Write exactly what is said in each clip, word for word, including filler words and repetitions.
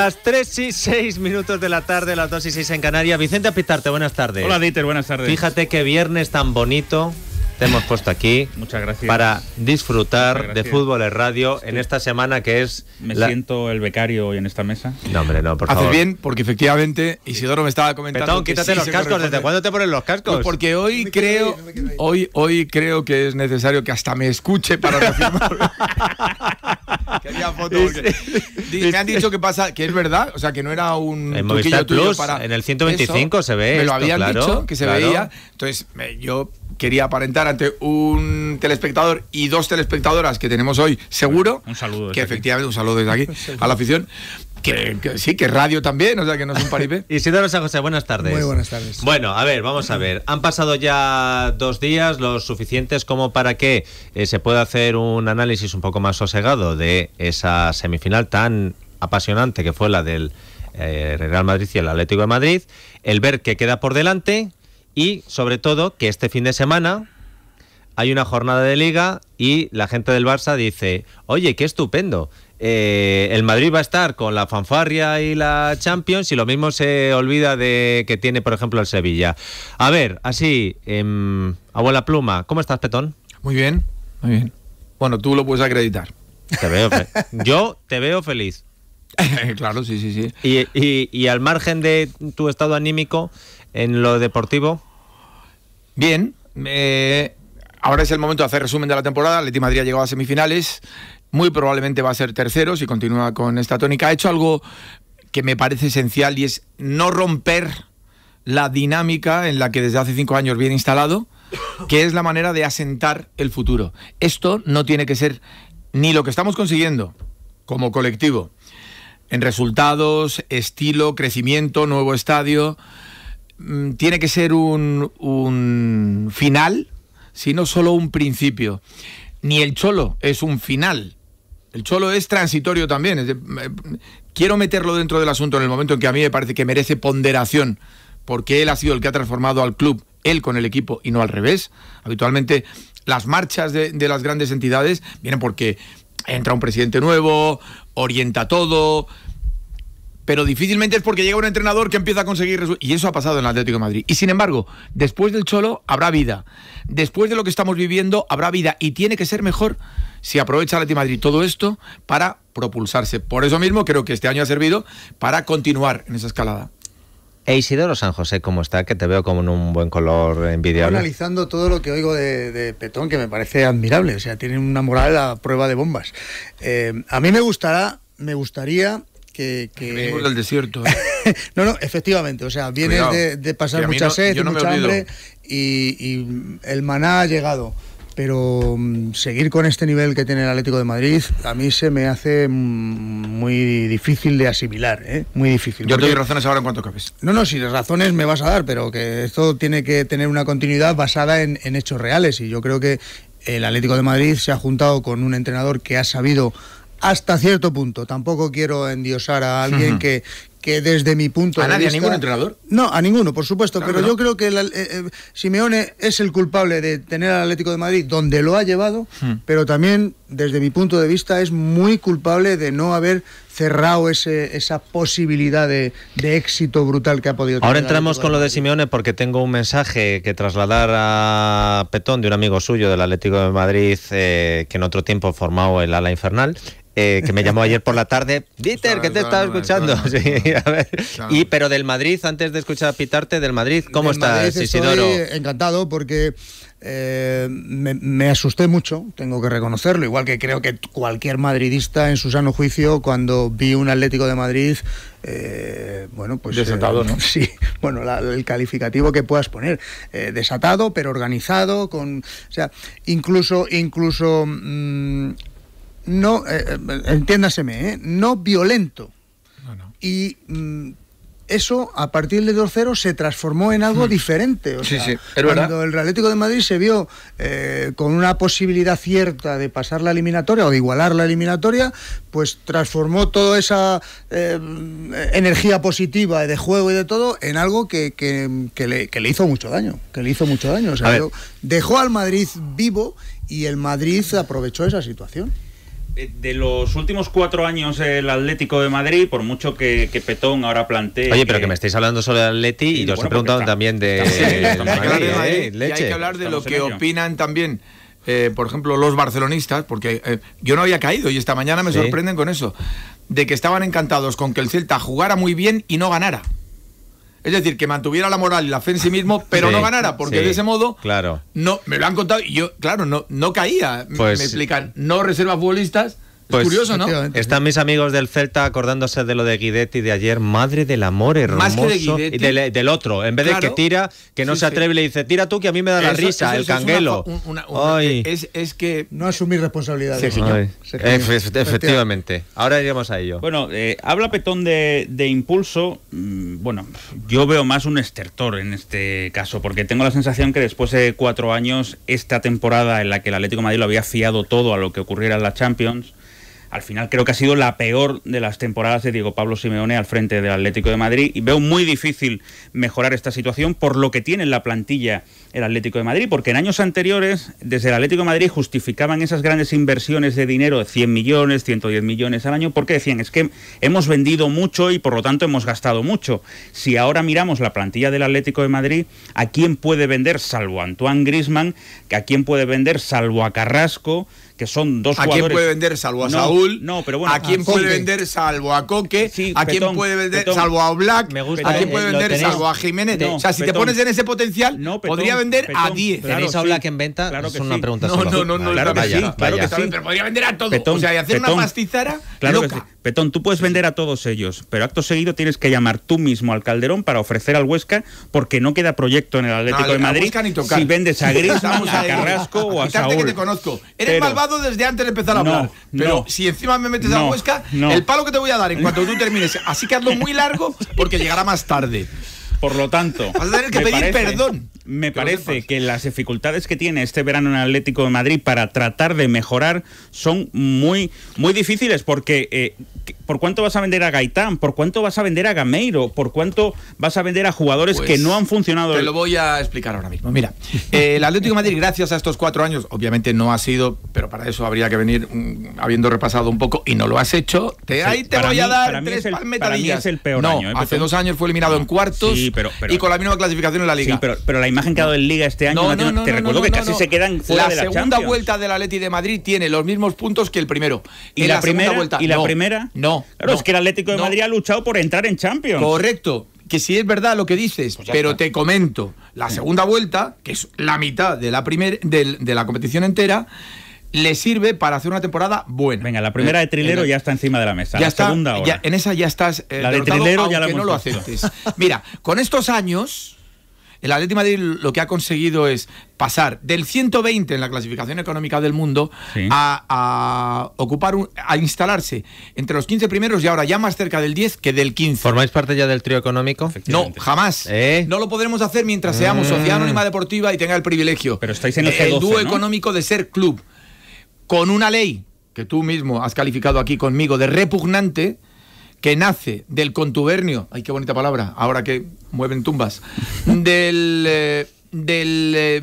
Las tres y seis minutos de la tarde, las dos y seis en Canarias. Vicente Apitarte, buenas tardes. Hola, Dieter, buenas tardes. Fíjate qué viernes tan bonito te hemos puesto aquí. Muchas gracias. Para disfrutar Muchas gracias. de Fútbol en Radio sí. en esta semana que es... Me la... siento el becario hoy en esta mesa. No, hombre, no, por Haces favor. bien, porque efectivamente Isidoro me estaba comentando. Petón, que quítate sí los se cascos. corresponde. ¿Desde cuándo te pones los cascos? Pues porque hoy creo, hoy, hoy creo que es necesario que hasta me escuche para reafirmar. Quería foto porque me han dicho que pasa, que es verdad, o sea, que no era un en Movistar tuyo Plus, para en el ciento veinticinco eso. se ve. Me esto, lo habían claro, dicho que se claro. veía. Entonces, me, yo quería aparentar ante un telespectador y dos telespectadoras que tenemos hoy, seguro. Un saludo. Que desde efectivamente, un saludo desde aquí a la afición. Que, que sí, que radio también, o sea, que no es un paripé. Isidoro San José, buenas tardes. Muy buenas tardes. Bueno, a ver, vamos a ver. Han pasado ya dos días, los suficientes como para que eh, se pueda hacer un análisis un poco más sosegado de esa semifinal tan apasionante que fue la del eh, Real Madrid y el Atlético de Madrid, el ver qué queda por delante y, sobre todo, que este fin de semana hay una jornada de Liga y la gente del Barça dice, oye, qué estupendo. Eh, el Madrid va a estar con la fanfarria y la Champions y lo mismo se olvida de que tiene, por ejemplo, el Sevilla. A ver, así, eh, abuela pluma, ¿cómo estás, Petón? Muy bien, muy bien. Bueno, tú lo puedes acreditar. Te veo fe- Yo te veo feliz. Claro, sí, sí, sí. Y, y, y al margen de tu estado anímico, en lo deportivo... Bien, eh, ahora es el momento de hacer resumen de la temporada. El Atleti Madrid ha llegado a semifinales. Muy probablemente va a ser tercero si continúa con esta tónica. Ha hecho algo que me parece esencial y es no romper la dinámica en la que desde hace cinco años viene instalado, que es la manera de asentar el futuro. Esto no tiene que ser ni lo que estamos consiguiendo como colectivo en resultados, estilo, crecimiento, nuevo estadio. Tiene que ser un, un final, sino solo un principio. Ni el Cholo es un final. El Cholo es transitorio también. Es de, eh, quiero meterlo dentro del asunto en el momento en que a mí me parece que merece ponderación, porque él ha sido el que ha transformado al club, él con el equipo y no al revés. Habitualmente las marchas de, de las grandes entidades vienen porque entra un presidente nuevo, orienta todo, pero difícilmente es porque llega un entrenador que empieza a conseguir resultados. Y eso ha pasado en el Atlético de Madrid. Y sin embargo, después del Cholo habrá vida. Después de lo que estamos viviendo habrá vida. Y tiene que ser mejor si aprovecha el Atlético de Madrid todo esto para propulsarse. Por eso mismo creo que este año ha servido para continuar en esa escalada. E Isidoro San José, ¿cómo está? Que te veo como en un buen color envidiable. Analizando todo lo que oigo de, de Petón, que me parece admirable. O sea, tiene una moral a prueba de bombas. Eh, a mí me gustará, me gustaría... Que, que... Venimos del desierto. ¿eh? no, no, efectivamente, o sea, vienes de, de pasar mucha no, sed, no mucha hambre y, y el maná ha llegado. Pero um, seguir con este nivel que tiene el Atlético de Madrid a mí se me hace muy difícil de asimilar, ¿eh? Muy difícil. Yo porque... te doy razones ahora en cuanto cabes. No, no, si razones me vas a dar, pero que esto tiene que tener una continuidad basada en, en hechos reales y yo creo que el Atlético de Madrid se ha juntado con un entrenador que ha sabido hasta cierto punto. Tampoco quiero endiosar a alguien uh-huh. que, que desde mi punto ¿A de nadie, vista... ¿A ningún entrenador? No, a ninguno, por supuesto, claro, pero no. Yo creo que el, eh, eh, Simeone es el culpable de tener al Atlético de Madrid donde lo ha llevado, uh-huh. pero también, desde mi punto de vista, es muy culpable de no haber cerrado ese, esa posibilidad de, de éxito brutal que ha podido tener. Ahora entramos con lo de Simeone porque tengo un mensaje que trasladar a Petón de un amigo suyo del Atlético de Madrid eh, que en otro tiempo formó el ala infernal. Eh, que me llamó ayer por la tarde. Dieter, que te estaba escuchando. Sí, a ver. Y pero del Madrid, antes de escuchar a Pitarte, del Madrid, ¿cómo del estás, Madrid Isidoro? Estoy encantado porque eh, me, me asusté mucho, tengo que reconocerlo, igual que creo que cualquier madridista en su sano juicio, cuando vi un Atlético de Madrid, eh, bueno, pues... Desatado, eh, ¿no? Sí, bueno, la, el calificativo que puedas poner. Eh, desatado, pero organizado, con... O sea, incluso... incluso mmm, no, eh, entiéndaseme, ¿eh? No violento. No, no. Y mm, eso, a partir de dos cero, se transformó en algo mm. diferente. O sí, sea, sí, es cuando verdad. el Atlético de Madrid se vio eh, con una posibilidad cierta de pasar la eliminatoria o de igualar la eliminatoria, pues transformó toda esa eh, energía positiva de juego y de todo en algo que, que, que, le, que le hizo mucho daño. Que le hizo mucho daño. O sea, dejó al Madrid vivo y el Madrid aprovechó esa situación. de los últimos cuatro años el Atlético de Madrid, por mucho que, que Petón ahora plantee... Oye, pero que, que me estáis hablando sobre el Atleti y, y yo os he preguntado está, también de... Sí, de Madrid, Madrid, eh, y hay que hablar de Estamos lo que opinan también, eh, por ejemplo, los barcelonistas, porque eh, yo no había caído y esta mañana me ¿Sí? sorprenden con eso, de que estaban encantados con que el Celta jugara muy bien y no ganara. Es decir, que mantuviera la moral y la fe en sí mismo, pero sí, no ganara, porque sí, de ese modo, claro. no, me lo han contado y yo, claro, no, no caía. Pues, me explican, no reserva futbolistas. Pues, es curioso, ¿no? Están mis amigos del Celta acordándose de lo de Guidetti de ayer. Madre del amor hermoso. Más que de Guidetti. Y del, del otro. En vez claro, de que tira, que no sí, se atreve y le dice, tira tú que a mí me da la eso, risa, eso, el eso canguelo. Es, una, una, una, es, es que... No asumir responsabilidades. Sí, Ay, Efe, efectivamente. Ahora iremos a ello. Bueno, eh, habla Petón de, de impulso. Mm, bueno, yo veo más un estertor en este caso, porque tengo la sensación que después de cuatro años, esta temporada en la que el Atlético de Madrid lo había fiado todo a lo que ocurriera en la Champions, al final creo que ha sido la peor de las temporadas de Diego Pablo Simeone al frente del Atlético de Madrid y veo muy difícil mejorar esta situación por lo que tiene en la plantilla el Atlético de Madrid, porque en años anteriores desde el Atlético de Madrid justificaban esas grandes inversiones de dinero de cien millones, ciento diez millones al año, porque decían es que hemos vendido mucho y por lo tanto hemos gastado mucho. Si ahora miramos la plantilla del Atlético de Madrid, ¿a quién puede vender salvo a Antoine Griezmann? ¿A quién puede vender salvo a Carrasco? Que son dos ¿A jugadores... quién puede vender salvo a no, Saúl? No, pero bueno, ¿A quién a puede Coque. vender salvo a Coque? Sí, ¿A quién Petón, puede vender Petón. salvo a Oblak? Me gusta, ¿A quién eh, puede vender tenéis... salvo a Jiménez? No, o sea, si Petón. te pones en ese potencial, no, Petón, podría vender Petón, a diez. claro, ¿Tenéis a Oblak en venta? Claro que es una sí. pregunta No, solo. no, no, no, claro que vaya, sí, claro vaya. que sí. Pero podría vender a todo. Petón, o sea, y hacer Petón, una pastizara claro loca. Que sí. Petón, tú puedes vender a todos ellos, pero acto seguido tienes que llamar tú mismo al Calderón para ofrecer al Huesca, porque no queda proyecto en el Atlético no, de Madrid si vendes a Griezmann, a Carrasco o a Saúl. Que te conozco. Eres pero, malvado desde antes de empezar a hablar. No, pero no, si encima me metes no, a Huesca, no. el palo que te voy a dar en cuanto tú termines. Así que hazlo muy largo porque llegará más tarde. Por lo tanto, vas a tener que pedir parece, perdón. Me que parece que las dificultades que tiene este verano en el Atlético de Madrid para tratar de mejorar son muy, muy difíciles, porque eh, ¿por cuánto vas a vender a Gaitán? ¿Por cuánto vas a vender a Gameiro? ¿Por cuánto vas a vender a jugadores pues que no han funcionado? Te lo voy a explicar ahora mismo. Mira, eh, el Atlético de Madrid, gracias a estos cuatro años, obviamente no ha sido, pero para eso habría que venir um, habiendo repasado un poco, y no lo has hecho. Te, sí, ahí te voy mí, a dar tres palmetadillas. Para mí es el peor no, año. ¿eh? Hace dos años fue eliminado no, en cuartos sí, pero, pero, y con la misma clasificación en la Liga. Sí, pero, pero la imagen que ha dado en Liga este año, no, no, no, te no, recuerdo no, que no, casi no. se quedan fuera la de la segunda Champions. vuelta del Atleti de Madrid tiene los mismos puntos que el primero. ¿Y en la, la primera? Vuelta, ¿Y la no, primera? No. Claro, no, es que el Atlético de no. Madrid ha luchado por entrar en Champions. Correcto. Que sí es verdad lo que dices, pues pero está. Te comento, la segunda vuelta, que es la mitad de la, primer, de, de la competición entera, le sirve para hacer una temporada buena. Venga, la primera de Trilero eh, ya está encima de la mesa. Ya la está, segunda ahora. Ya, en esa ya estás eh, la de Trilero ya la hemos no lo aceptes. Mira, con estos años, el Atlético de Madrid lo que ha conseguido es pasar del ciento veinte en la clasificación económica del mundo sí. a, a ocupar un, a instalarse entre los quince primeros y ahora ya más cerca del diez que del quince. ¿Formáis parte ya del trío económico? No, jamás. ¿Eh? No lo podremos hacer mientras seamos mm. Sociedad Anónima Deportiva y tenga el privilegio. Pero estáis en el, el G doce, dúo ¿no? económico de ser club, con una ley que tú mismo has calificado aquí conmigo de repugnante, que nace del contubernio, ay qué bonita palabra, ahora que mueven tumbas, del, eh, del eh,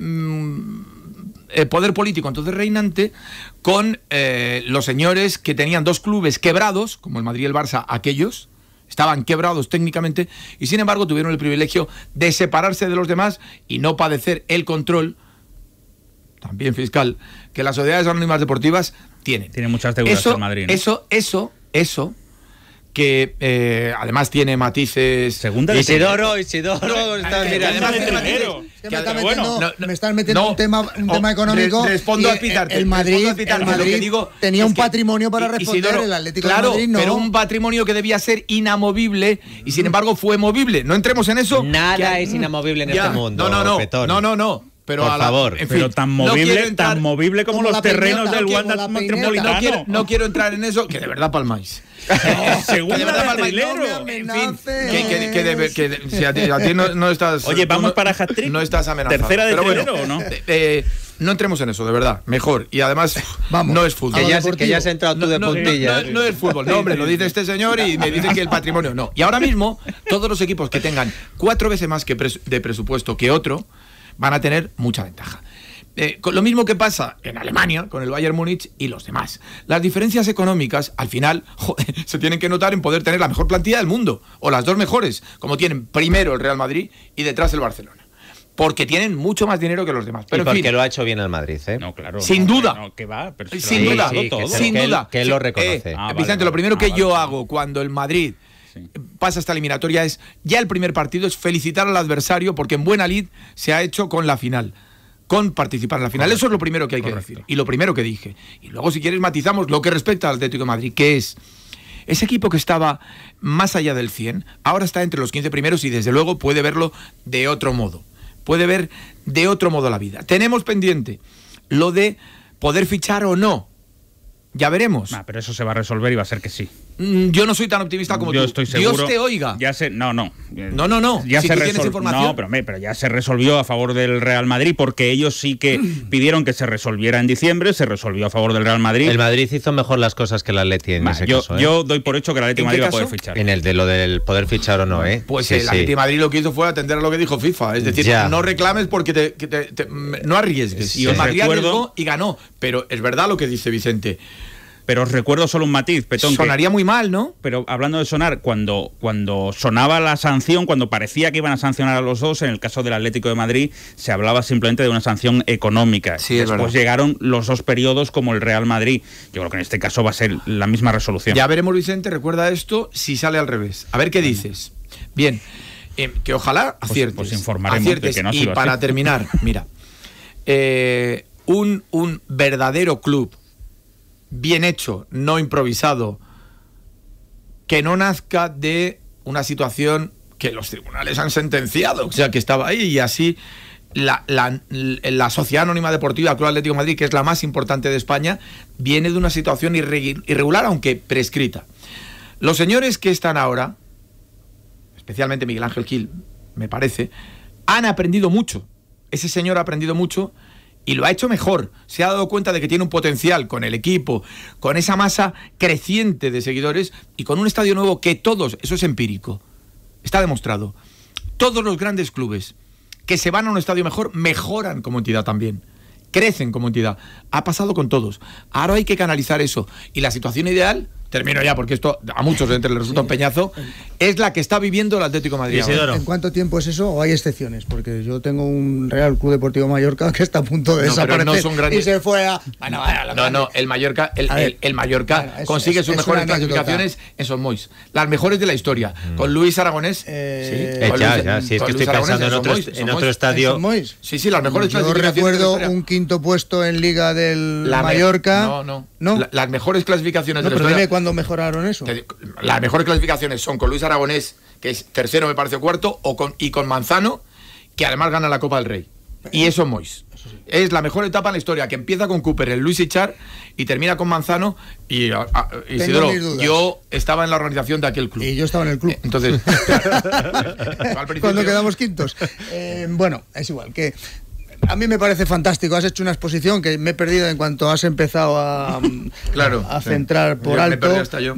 eh, poder político entonces reinante, con eh, los señores que tenían dos clubes quebrados, como el Madrid y el Barça, aquellos, estaban quebrados técnicamente, y sin embargo tuvieron el privilegio de separarse de los demás y no padecer el control, también fiscal, que las sociedades anónimas deportivas tienen. Tiene muchas deudas eso, el Madrid, ¿no? Eso, eso, eso... que eh, además tiene matices. Segunda Isidoro, Isidoro, está, mira, además tiene matices. Que me, está bueno, metiendo, no, no, me estás metiendo no, un tema, un tema económico. Re, respondo y a pitarte. El Madrid, a pitarte, el Madrid digo tenía un es que, patrimonio para responder, Isidoro, el Atlético claro, de Madrid no. pero un patrimonio que debía ser inamovible y sin embargo fue movible. No entremos en eso. Nada es inamovible en ya, este mundo. No, no, no. Petón. No, no, no. Pero por a la, favor, en fin, pero tan movible, no entrar, tan movible como, como los terrenos peñeta, del Wanda Metropolitano. No quiero, no quiero entrar en eso, que de verdad palmáis. Segunda de verdad palmáis. No en fin, que, que, que, de, que de, si a ti, a ti no, no estás. Oye, vamos no, para hat-trick. No estás amenazado. ¿Tercera de Trilero bueno, o no? Eh, no entremos en eso, de verdad. Mejor. Y además, vamos, no es fútbol. Que ya, que ya has entrado tú de no, puntillas. No, no, no es fútbol. No, hombre, lo dice este señor y me dice que el patrimonio no. Y ahora mismo, todos los equipos que tengan cuatro veces más que pres de presupuesto que otro van a tener mucha ventaja. Eh, con lo mismo que pasa en Alemania con el Bayern Múnich y los demás. Las diferencias económicas, al final, joder, se tienen que notar en poder tener la mejor plantilla del mundo, o las dos mejores, como tienen primero el Real Madrid y detrás el Barcelona. Porque tienen mucho más dinero que los demás. Pero y porque en fin, lo ha hecho bien el Madrid, ¿eh? No, claro. Sin no, duda. No, que va, pero sin duda. Sí, todo. que se- Sin que él- duda. que él lo Sí, reconoce. eh, Ah, vale, Vicente, vale. lo primero Ah, que vale, yo vale. hago cuando el Madrid Sí. pasa esta eliminatoria es, ya el primer partido es felicitar al adversario porque en buena lid se ha hecho con la final. Con participar en la final. Correcto. Eso es lo primero que hay Correcto. que decir. Y lo primero que dije. Y luego, si quieres, matizamos lo que respecta al Atlético de Madrid, que es ese equipo que estaba más allá del cien, ahora está entre los quince primeros y desde luego puede verlo de otro modo. Puede ver de otro modo la vida. Tenemos pendiente lo de poder fichar o no. Ya veremos. Ah, pero eso se va a resolver y va a ser que sí. Mm, Yo no soy tan optimista como Yo tú. estoy seguro. Dios te oiga. Ya se, no, no. No, no, no. Ya Si se tú tienes resol- información- No, pero, hombre, pero ya se resolvió a favor del Real Madrid porque ellos sí que pidieron que se resolviera en diciembre, se resolvió a favor del Real Madrid. El Madrid hizo mejor las cosas que el Atleti en Va, ese yo, caso, ¿eh? yo doy por hecho que el Atlético ¿En de qué Madrid va a poder caso? fichar. En el de lo del poder fichar o no, ¿eh? Pues Sí, el sí. Atlético de Madrid lo que hizo fue atender a lo que dijo FIFA. Es decir, Ya. no reclames porque te, que te- te- no arriesgues. Sí, Y el os Madrid recuerdo- arriesgó y ganó. Pero es verdad lo que dice Vicente. Pero os recuerdo solo un matiz, Petón. que- Sonaría muy mal, ¿no? Pero hablando de sonar, cuando, cuando sonaba la sanción, cuando parecía que iban a sancionar a los dos, en el caso del Atlético de Madrid, se hablaba simplemente de una sanción económica. Sí, es Después verdad. llegaron los dos periodos como el Real Madrid. Yo creo que en este caso va a ser la misma resolución. Ya veremos, Vicente, recuerda esto si sale al revés. A ver qué dices. Bien, eh, que ojalá Pues- aciertes. pues informaremos de aciertes. que no ha y sido para así. terminar, mira, eh, un, un verdadero club bien hecho, no improvisado, que no nazca de una situación que los tribunales han sentenciado, o sea, que estaba ahí y así la, la, la Sociedad Anónima Deportiva Club Atlético de Madrid, que es la más importante de España, viene de una situación irre- irregular, aunque prescrita. Los señores que están ahora, especialmente Miguel Ángel Gil, me parece, han aprendido mucho. Ese señor ha aprendido mucho y lo ha hecho mejor. Se ha dado cuenta de que tiene un potencial con el equipo, con esa masa creciente de seguidores y con un estadio nuevo que todos, eso es empírico, está demostrado, todos los grandes clubes que se van a un estadio mejor, mejoran como entidad también, crecen como entidad. Ha pasado con todos. Ahora hay que canalizar eso. Y la situación ideal, termino ya porque esto a muchos les resulta un peñazo, es la que está viviendo el Atlético de Madrid ahora. Isidoro. ¿En cuánto tiempo es eso o hay excepciones? Porque yo tengo un Real Club Deportivo Mallorca que está a punto de No, pero desaparecer no son grandes- y se fue a... Bueno, bueno, lo No, grande. no, el Mallorca, el, A ver, el- el Mallorca bueno, es- consigue es- sus es mejores una anécdota. clasificaciones en Son Mois. Las mejores de la historia. Con Luis Aragonés. Eh, Eh, con ya, Luis- ya, sí, es con que Luis estoy Aragonés pensando en Son otro, Mois, en Son otro Mois. estadio. ¿En Son Mois? Sí, sí, las mejores Yo clasificaciones de la recuerdo historia. un quinto puesto en Liga del La me- Mallorca. No, no. ¿No? La- las mejores clasificaciones No, de la pero historia. dime cuándo mejoraron eso. Te digo, Las mejores clasificaciones son con Luis Aragonés, que es tercero, me parece, o cuarto, o con, y con Manzano, que además gana la Copa del Rey. Y eso Mois. Es la mejor etapa en la historia, que empieza con Cooper, el Luis Ichar, y termina con Manzano. Y a- a- Isidoro, mis dudas. yo estaba en la organización de aquel club. Y yo estaba en el club. Entonces, al principio- Cuando quedamos quintos. Eh, bueno, es igual, que a mí me parece fantástico. Has hecho una exposición que me he perdido en cuanto has empezado a, Claro, a sí. centrar por Yo me alto. perdí hasta yo.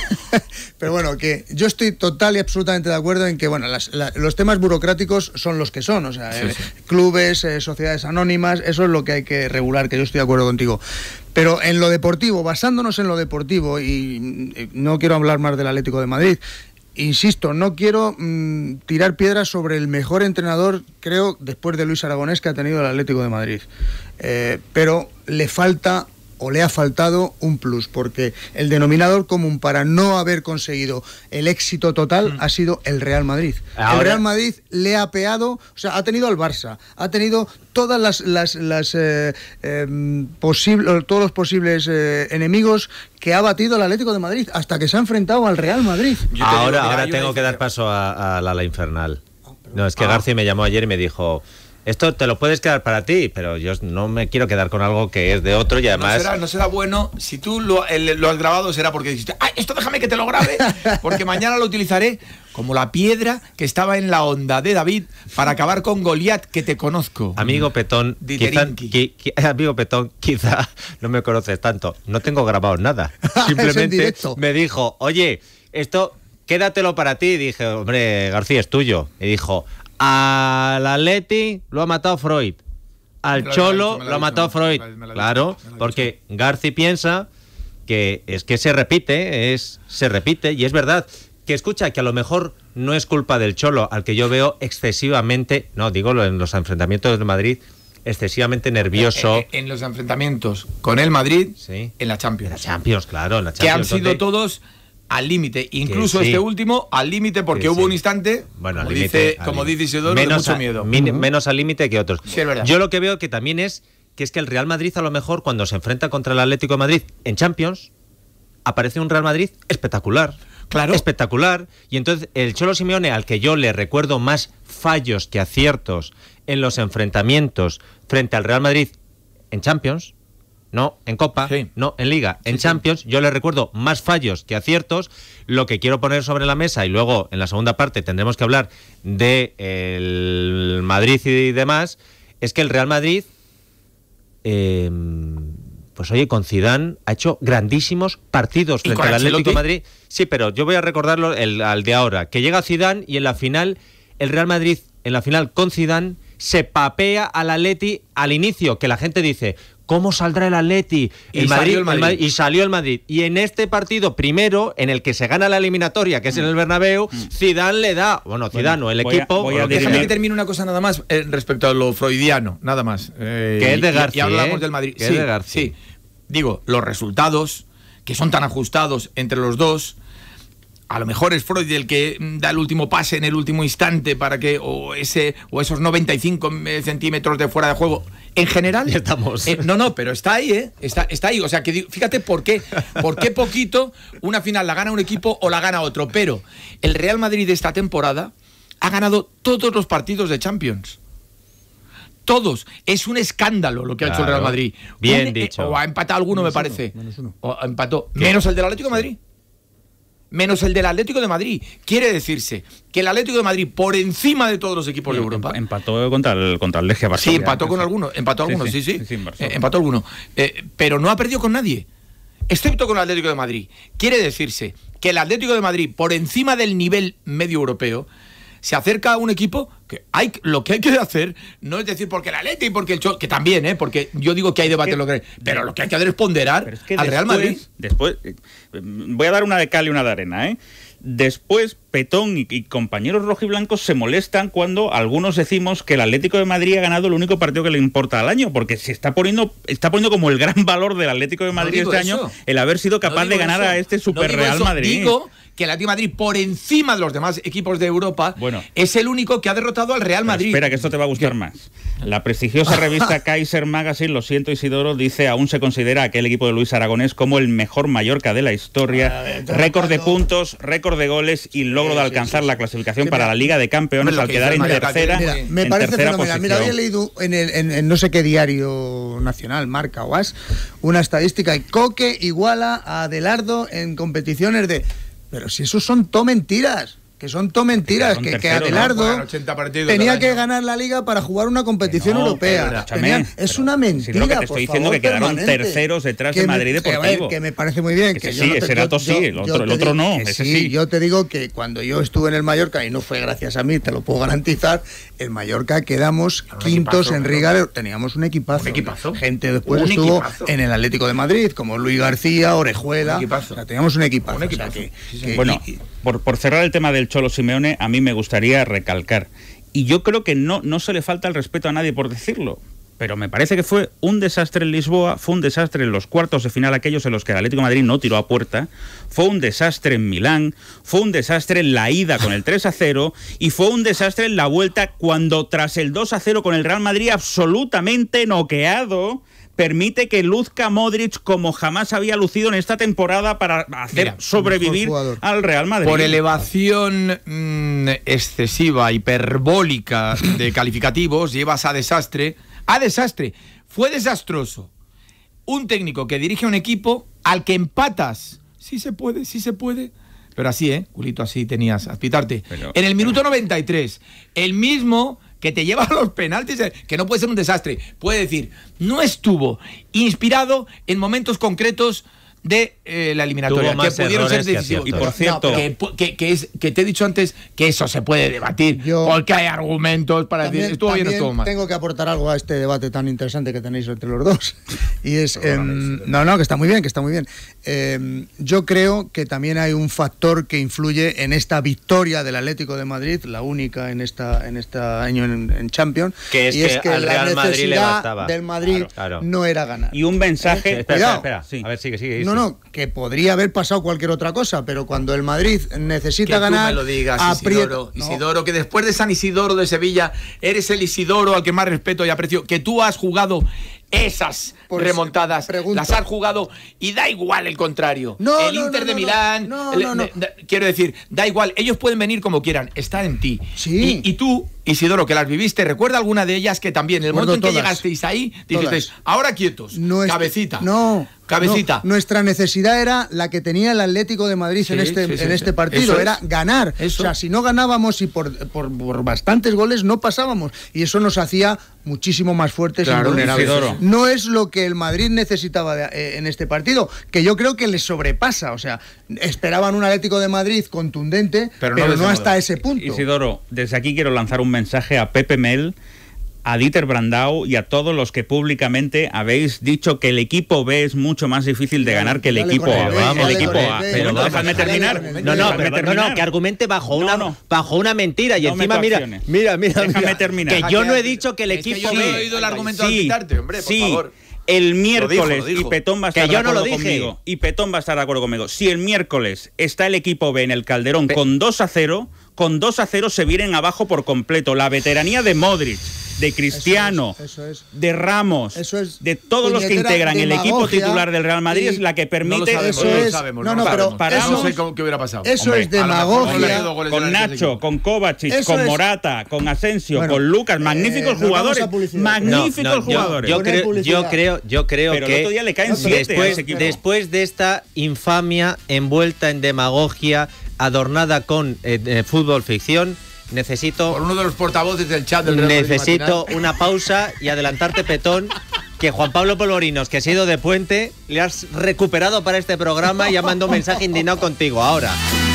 Pero bueno, que yo estoy total y absolutamente de acuerdo en que bueno, las- la- los temas burocráticos son los que son. O sea, Sí, eh, sí. clubes, eh, sociedades anónimas, eso es lo que hay que regular, que yo estoy de acuerdo contigo. Pero en lo deportivo, basándonos en lo deportivo, y eh, no quiero hablar más del Atlético de Madrid, insisto, no quiero mm, tirar piedras sobre el mejor entrenador, creo, después de Luis Aragonés, que ha tenido el Atlético de Madrid. Eh, pero le falta o le ha faltado un plus, porque el denominador común para no haber conseguido el éxito total mm. ha sido el Real Madrid. Ahora... El Real Madrid le ha apeado, o sea, ha tenido al Barça, ha tenido todas las, las, las eh, eh, posible, todos los posibles eh, enemigos que ha batido el Atlético de Madrid, hasta que se ha enfrentado al Real Madrid. Yo te Ahora, digo, mira, ahora hay una tengo que dar diferencia. paso a, a la, la infernal. No, es que Ah. García me llamó ayer y me dijo: esto te lo puedes quedar para ti, pero yo no me quiero quedar con algo que es de otro y además... No será, no será bueno, si tú lo, el- lo has grabado será porque dijiste, ¡ay, esto déjame que te lo grabe! Porque mañana lo utilizaré como la piedra que estaba en la onda de David para acabar con Goliat, que te conozco. Amigo Petón, quizá, Diterinki. qui- qui- amigo Petón, quizá no me conoces tanto. No tengo grabado nada. Es en Simplemente directo. me dijo: oye, esto quédatelo para ti. Y dije: hombre, García, es tuyo. Y dijo: al Atleti lo ha matado Freud. al Me lo Cholo dicho, me lo lo ha ha matado dicho, Freud. me lo ha- me lo ha Claro, dicho, me lo ha porque Garci piensa que es que se repite, es se repite, y es verdad. Que escucha, que a lo mejor no es culpa del Cholo, al que yo veo excesivamente, no, digo en los enfrentamientos de Madrid, excesivamente nervioso. En, en los enfrentamientos con el Madrid, Sí. en la Champions. En la Champions, claro, en la Que han Champions. sido donde- todos al límite. Incluso sí. este último al límite, porque Que hubo sí. un instante, Bueno, al como, límite, dice, al como límite. dice Isidoro, de mucho a- miedo. min- menos al límite que otros. Sí, es verdad. Yo lo que veo que también es que es que el Real Madrid, a lo mejor, cuando se enfrenta contra el Atlético de Madrid en Champions, aparece un Real Madrid espectacular. Claro. Espectacular. Y entonces el Cholo Simeone, al que yo le recuerdo más fallos que aciertos en los enfrentamientos frente al Real Madrid en Champions, no en Copa, Sí. no en Liga, en Sí, sí. Champions, yo le recuerdo más fallos que aciertos. Lo que quiero poner sobre la mesa, y luego en la segunda parte tendremos que hablar de el Madrid y demás, es que el Real Madrid, eh, pues oye, con Zidane ha hecho grandísimos partidos ¿Y frente con al Atlético de Ancelotti? Madrid. Sí, pero yo voy a recordarlo el, al de ahora, que llega Zidane y en la final, el Real Madrid, en la final con Zidane, se papea al Atleti al inicio, que la gente dice, ¿cómo saldrá el Atleti? Y El salió Madrid, el Madrid. Ma- y salió el Madrid. Y en este partido primero, en el que se gana la eliminatoria, que es en el Bernabéu, Zidane le da, bueno, Zidane o el voy a- equipo, voy o a lo que decir- Déjame sea, que termine una cosa nada más eh, respecto a lo freudiano, nada más. Eh, Que es de y- Garci, Y, hablamos ¿eh? del Madrid. Que es sí, de Garci. sí. Digo, los resultados, que son tan ajustados entre los dos, a lo mejor es Freud el que mm, da el último pase en el último instante para que, o ese o esos noventa y cinco centímetros de fuera de juego. En general. Ya estamos. eh, no, no, pero está ahí, ¿eh? Está, está ahí. O sea, que digo, fíjate por qué. ¿Por qué poquito una final la gana un equipo o la gana otro? Pero el Real Madrid de esta temporada ha ganado todos los partidos de Champions. Todos. Es un escándalo lo que ha hecho el Claro. Real Madrid. Bien Un- dicho. O ha empatado alguno, Menos me uno, parece. menos uno. O empató. Menos el del Atlético de Madrid. Menos el del Atlético de Madrid. Quiere decirse que el Atlético de Madrid, por encima de todos los equipos de Europa. Empató contra el, contra el Legia Sí, Varsovia. empató con Sí. algunos. Empató Sí, algunos, sí, sí, sí. sí, sí, en Varsovia. Eh, empató algunos. Eh, pero no ha perdido con nadie. Excepto con el Atlético de Madrid. Quiere decirse que el Atlético de Madrid, por encima del nivel medio europeo, se acerca a un equipo que hay lo que hay que hacer no es decir porque el Atleti, porque el Cholo, que también, ¿eh? Porque yo digo que hay debate, que- lo que, pero lo que hay que hacer es ponderar Pero es que al después, Real Madrid. Después, eh, voy a dar una de cal y una de arena, ¿eh? Después, Petón y, y compañeros rojiblancos se molestan cuando algunos decimos que el Atlético de Madrid ha ganado el único partido que le importa al año, porque se está poniendo, está poniendo como el gran valor del Atlético de Madrid digo este eso. año el haber sido No capaz digo de ganar eso. a este No Super digo Real eso. Madrid. Digo que el Atlético de Madrid, por encima de los demás equipos de Europa, Bueno. es el único que ha derrotado al Real Pero Madrid. espera, que esto te va a gustar más. La prestigiosa revista Kaiser Magazine, lo siento Isidoro, dice aún se considera aquel equipo de Luis Aragonés como el mejor Mallorca de la historia. Récord de puntos, récord de goles y logro de alcanzar la clasificación Sí, para mira. la Liga de Campeones Hombre, lo al que quedar hizo en el Mallorca, tercera, que- Mira, me en parece tercera fenomenal. Mira, había posición. leído en, el, en, en no sé qué diario nacional, Marca o As, una estadística y Coque iguala a Adelardo en competiciones de... Pero si esos son todo mentiras. Que son todo mentiras, Son que, que terceros, ¿no? Adelardo Juegan ochenta partidos tenía al que año. ganar la liga para jugar una competición Que no, europea. pero escúchame, Tenían- es pero una si mentira. lo que te por estoy diciendo favor, que quedaron permanente. terceros detrás Que de me- Madrid que, a ver, Deportivo. que me parece muy bien. Ese Que sí, yo no te- ese yo- dato sí, yo- el yo otro- te el otro digo no, que ese sí. Yo te digo que cuando yo estuve en el Mallorca, y no fue gracias a mí, te lo puedo garantizar, el Mallorca quedamos Un quintos equipazo, en claro. Riga. Teníamos un equipazo. Un equipazo. Gente después Un estuvo equipazo. en el Atlético de Madrid, como Luis García, Orejuela. Un equipazo. O sea, teníamos un equipazo. Un o sea, equipazo. que- Sí, sí. que- Bueno, y- y- por, por cerrar el tema del Cholo Simeone, a mí me gustaría recalcar, y yo creo que no, no se le falta el respeto a nadie por decirlo, pero me parece que fue un desastre en Lisboa, fue un desastre en los cuartos de final aquellos en los que el Atlético de Madrid no tiró a puerta, fue un desastre en Milán, fue un desastre en la ida con el tres a cero y fue un desastre en la vuelta cuando tras el dos a cero con el Real Madrid absolutamente noqueado, permite que luzca Modric como jamás había lucido en esta temporada para hacer Mira, sobrevivir mejor jugador. al Real Madrid. Por elevación mm, excesiva, hiperbólica de calificativos, llevas a desastre. A desastre. Fue desastroso. Un técnico que dirige un equipo al que empatas. Sí se puede, sí se puede. Pero así, ¿eh? Culito, así tenías, a pitarte. Pero- en el minuto noventa y tres, el mismo que te lleva a los penaltis, eh, que no puede ser un desastre. Puede decir, no estuvo inspirado en momentos concretos de eh, la eliminatoria, que pudieron ser decisivos. Y por cierto, no, que, que, que, es, que te he dicho antes que eso se puede debatir, yo, porque hay argumentos para también, decir estuvo bien o estuvo mal. Tengo que aportar algo a este debate tan interesante que tenéis entre los dos. Y es, eh, no, no, que está muy bien, que está muy bien. Eh, yo creo que también hay un factor que influye en esta victoria del Atlético de Madrid, la única en esta en este año en, en Champions, que es y que, es que al la Real Madrid le bastaba. del Madrid claro, claro. no era ganar. Y un mensaje... ¿Eh? Espera, Cuidado. espera, espera. Sí. A ver, sigue, sigue. No, no, que podría haber pasado cualquier otra cosa, pero cuando el Madrid necesita que ganar... tú me lo digas, aprieta... Isidoro, no. Isidoro, que después de San Isidoro de Sevilla, eres el Isidoro al que más respeto y aprecio, que tú has jugado esas pues, remontadas, pregunto. Las has jugado y da igual el contrario. No, el no, Inter no, de no, Milán, no, el, no, no. De, de, quiero decir, da igual, ellos pueden venir como quieran, está en ti. Sí. Y, y tú, Isidoro, que las viviste, recuerda alguna de ellas que también, en el momento en que todas. llegasteis ahí, dijisteis, ahora quietos, no es, cabecita. No. Cabecita. No, nuestra necesidad era la que tenía el Atlético de Madrid sí, en este, sí, sí, en este partido, eso era es. ganar. Eso. O sea, si no ganábamos y por, por, por bastantes goles no pasábamos. Y eso nos hacía muchísimo más fuertes claro, y vulnerables. Isidoro. No es lo que el Madrid necesitaba de, eh, en este partido, que yo creo que les sobrepasa. O sea, esperaban un Atlético de Madrid contundente, pero, pero no, no hasta modo. ese punto. Isidoro, desde aquí quiero lanzar un mensaje a Pepe Mel, a Dieter Brandau y a todos los que públicamente habéis dicho que el equipo B es mucho más difícil de ganar que el dale equipo A. El, vamos, el equipo A. Pero Pero vamos, déjame terminar. No, no, pero, no, no, que argumente bajo una, no, no. bajo una mentira y no encima mira, mira, mira, déjame mira, terminar. que yo no he dicho que el es equipo que yo B. no he oído el argumento sí, de quitarte, hombre, por sí. favor. El miércoles, lo dijo, lo dijo. y Petón va a estar que de yo acuerdo no lo dije. conmigo, y Petón va a estar de acuerdo conmigo. Si el miércoles está el equipo B en el Calderón Pe con dos a cero, con dos a cero se vienen abajo por completo. La veteranía de Modric, de Cristiano, eso es, eso es. de Ramos, eso es. de todos los que integran el equipo titular del Real Madrid es la que permite... No lo sabemos, eso no es, lo sabemos, no, no, no, pero paramos. Eso no sé es, cómo, qué hubiera pasado. Eso Hombre, es demagogia. Con Nacho, con Kovacic, eso con es. Morata, con Asensio, bueno, con Lucas, magníficos eh, jugadores, magníficos no, no, jugadores. Yo, yo, creo, yo creo, yo creo pero que el otro día le caen siete después, a ese equipo. después de esta infamia envuelta en demagogia, adornada con eh, eh, fútbol ficción, necesito por uno de los portavoces del chat del Real Madrid necesito una pausa y adelantarte, Petón, que Juan Pablo Polvorinos, que se ha ido de puente, le has recuperado para este programa y ya mandó un mensaje indignado contigo. Ahora.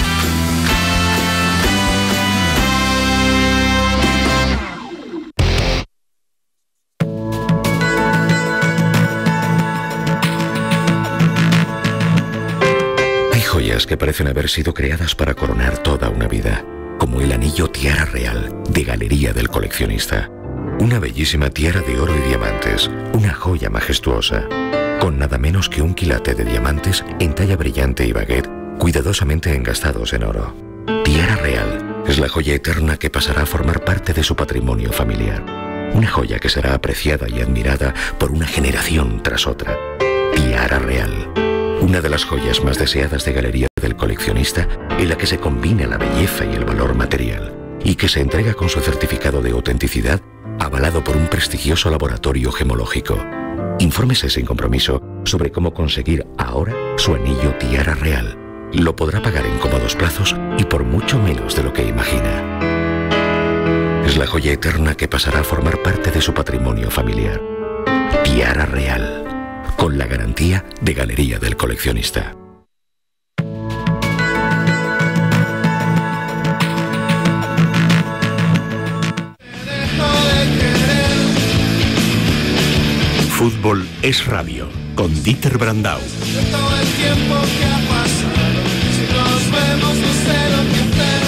Joyas que parecen haber sido creadas para coronar toda una vida, como el anillo tiara real de Galería del Coleccionista. Una bellísima tiara de oro y diamantes, una joya majestuosa, con nada menos que un quilate de diamantes en talla brillante y baguette, cuidadosamente engastados en oro. Tiara real es la joya eterna que pasará a formar parte de su patrimonio familiar. Una joya que será apreciada y admirada por una generación tras otra. Tiara real. Una de las joyas más deseadas de Galería del Coleccionista, en la que se combina la belleza y el valor material, y que se entrega con su certificado de autenticidad, avalado por un prestigioso laboratorio gemológico. Infórmese sin compromiso sobre cómo conseguir ahora su anillo tiara real. Lo podrá pagar en cómodos plazos y por mucho menos de lo que imagina. Es la joya eterna que pasará a formar parte de su patrimonio familiar. Tiara real. Con la garantía de Galería del Coleccionista. Fútbol es radio, con Dieter Brandau. Todo el tiempo que ha pasado, si nos vemos no sé lo que hacer.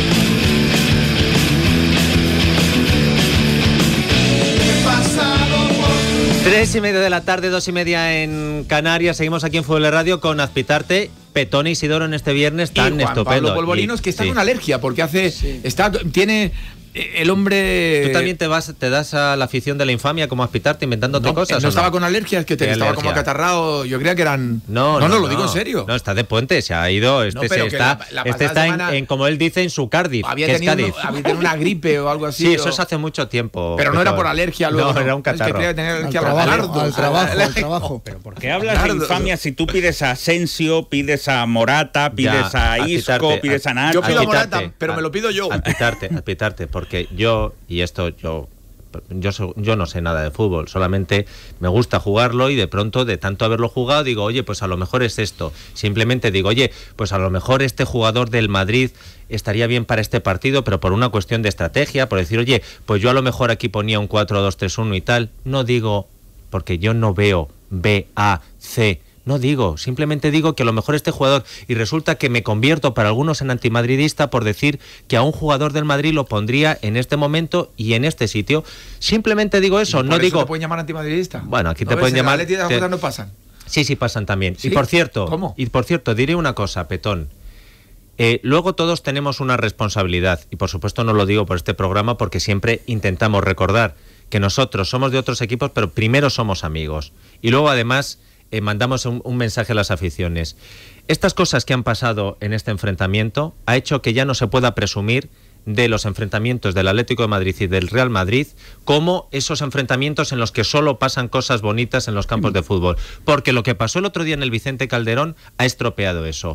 He pasado por... Tres y media de la tarde, dos y media en Canarias. Seguimos aquí en Fútbol de Radio con Azpitarte, Petón y Isidoro en este viernes tan y Juan estupendo. Pablo Polvorinos, que está sí. con alergia, porque hace... Sí. está tiene... El hombre... ¿Tú también te vas te das a la afición de la infamia como Azpitarte inventándote no, cosas? No estaba no? con alergias, que te, estaba alergia? como acatarrado. Yo creía que eran... No, no, no, no, no lo digo en serio. No, está de puente, se ha ido. Este, no, se está, la, la este está semana, en, en, como él dice, en su Cardiff, había que tenido, es Cádiz. Había tenido una gripe o algo así. Sí, o... eso es hace mucho tiempo. Pero no era por alergia luego. No, era un catarro. Es que creía tener alergia al a trabajo, los al trabajo, al al trabajo. Pero ¿por qué hablas de infamia si tú pides a Asensio, pides a Morata, pides ya, a Isco, pides a Nacho? Yo pido a Azpitarte, Morata, pero me lo pido yo. Azpitarte, Azpitarte, porque yo, y esto yo yo, yo no sé nada de fútbol, solamente me gusta jugarlo y de pronto, de tanto haberlo jugado, digo, oye, pues a lo mejor es esto. Simplemente digo, oye, pues a lo mejor este jugador del Madrid estaría bien para este partido, pero por una cuestión de estrategia, por decir, oye, pues yo a lo mejor aquí ponía un cuatro dos tres uno y tal. No digo, porque yo no veo B, A, C. No digo, simplemente digo que a lo mejor este jugador, y resulta que me convierto para algunos en antimadridista por decir que a un jugador del Madrid lo pondría en este momento y en este sitio. Simplemente digo eso, no eso digo... ¿Te pueden llamar antimadridista? Bueno, aquí ¿No te ves? pueden En llamar... el Atleti de te... Jota no pasan. Sí, sí pasan también. ¿Sí? Y por cierto, ¿Cómo? Y por cierto, diré una cosa, Petón. Eh, luego todos tenemos una responsabilidad, y por supuesto no lo digo por este programa porque siempre intentamos recordar que nosotros somos de otros equipos, pero primero somos amigos. Y luego además... Eh, mandamos un, un mensaje a las aficiones. Estas cosas que han pasado en este enfrentamiento ha hecho que ya no se pueda presumir de los enfrentamientos del Atlético de Madrid y del Real Madrid como esos enfrentamientos en los que solo pasan cosas bonitas en los campos de fútbol, porque lo que pasó el otro día en el Vicente Calderón ha estropeado eso.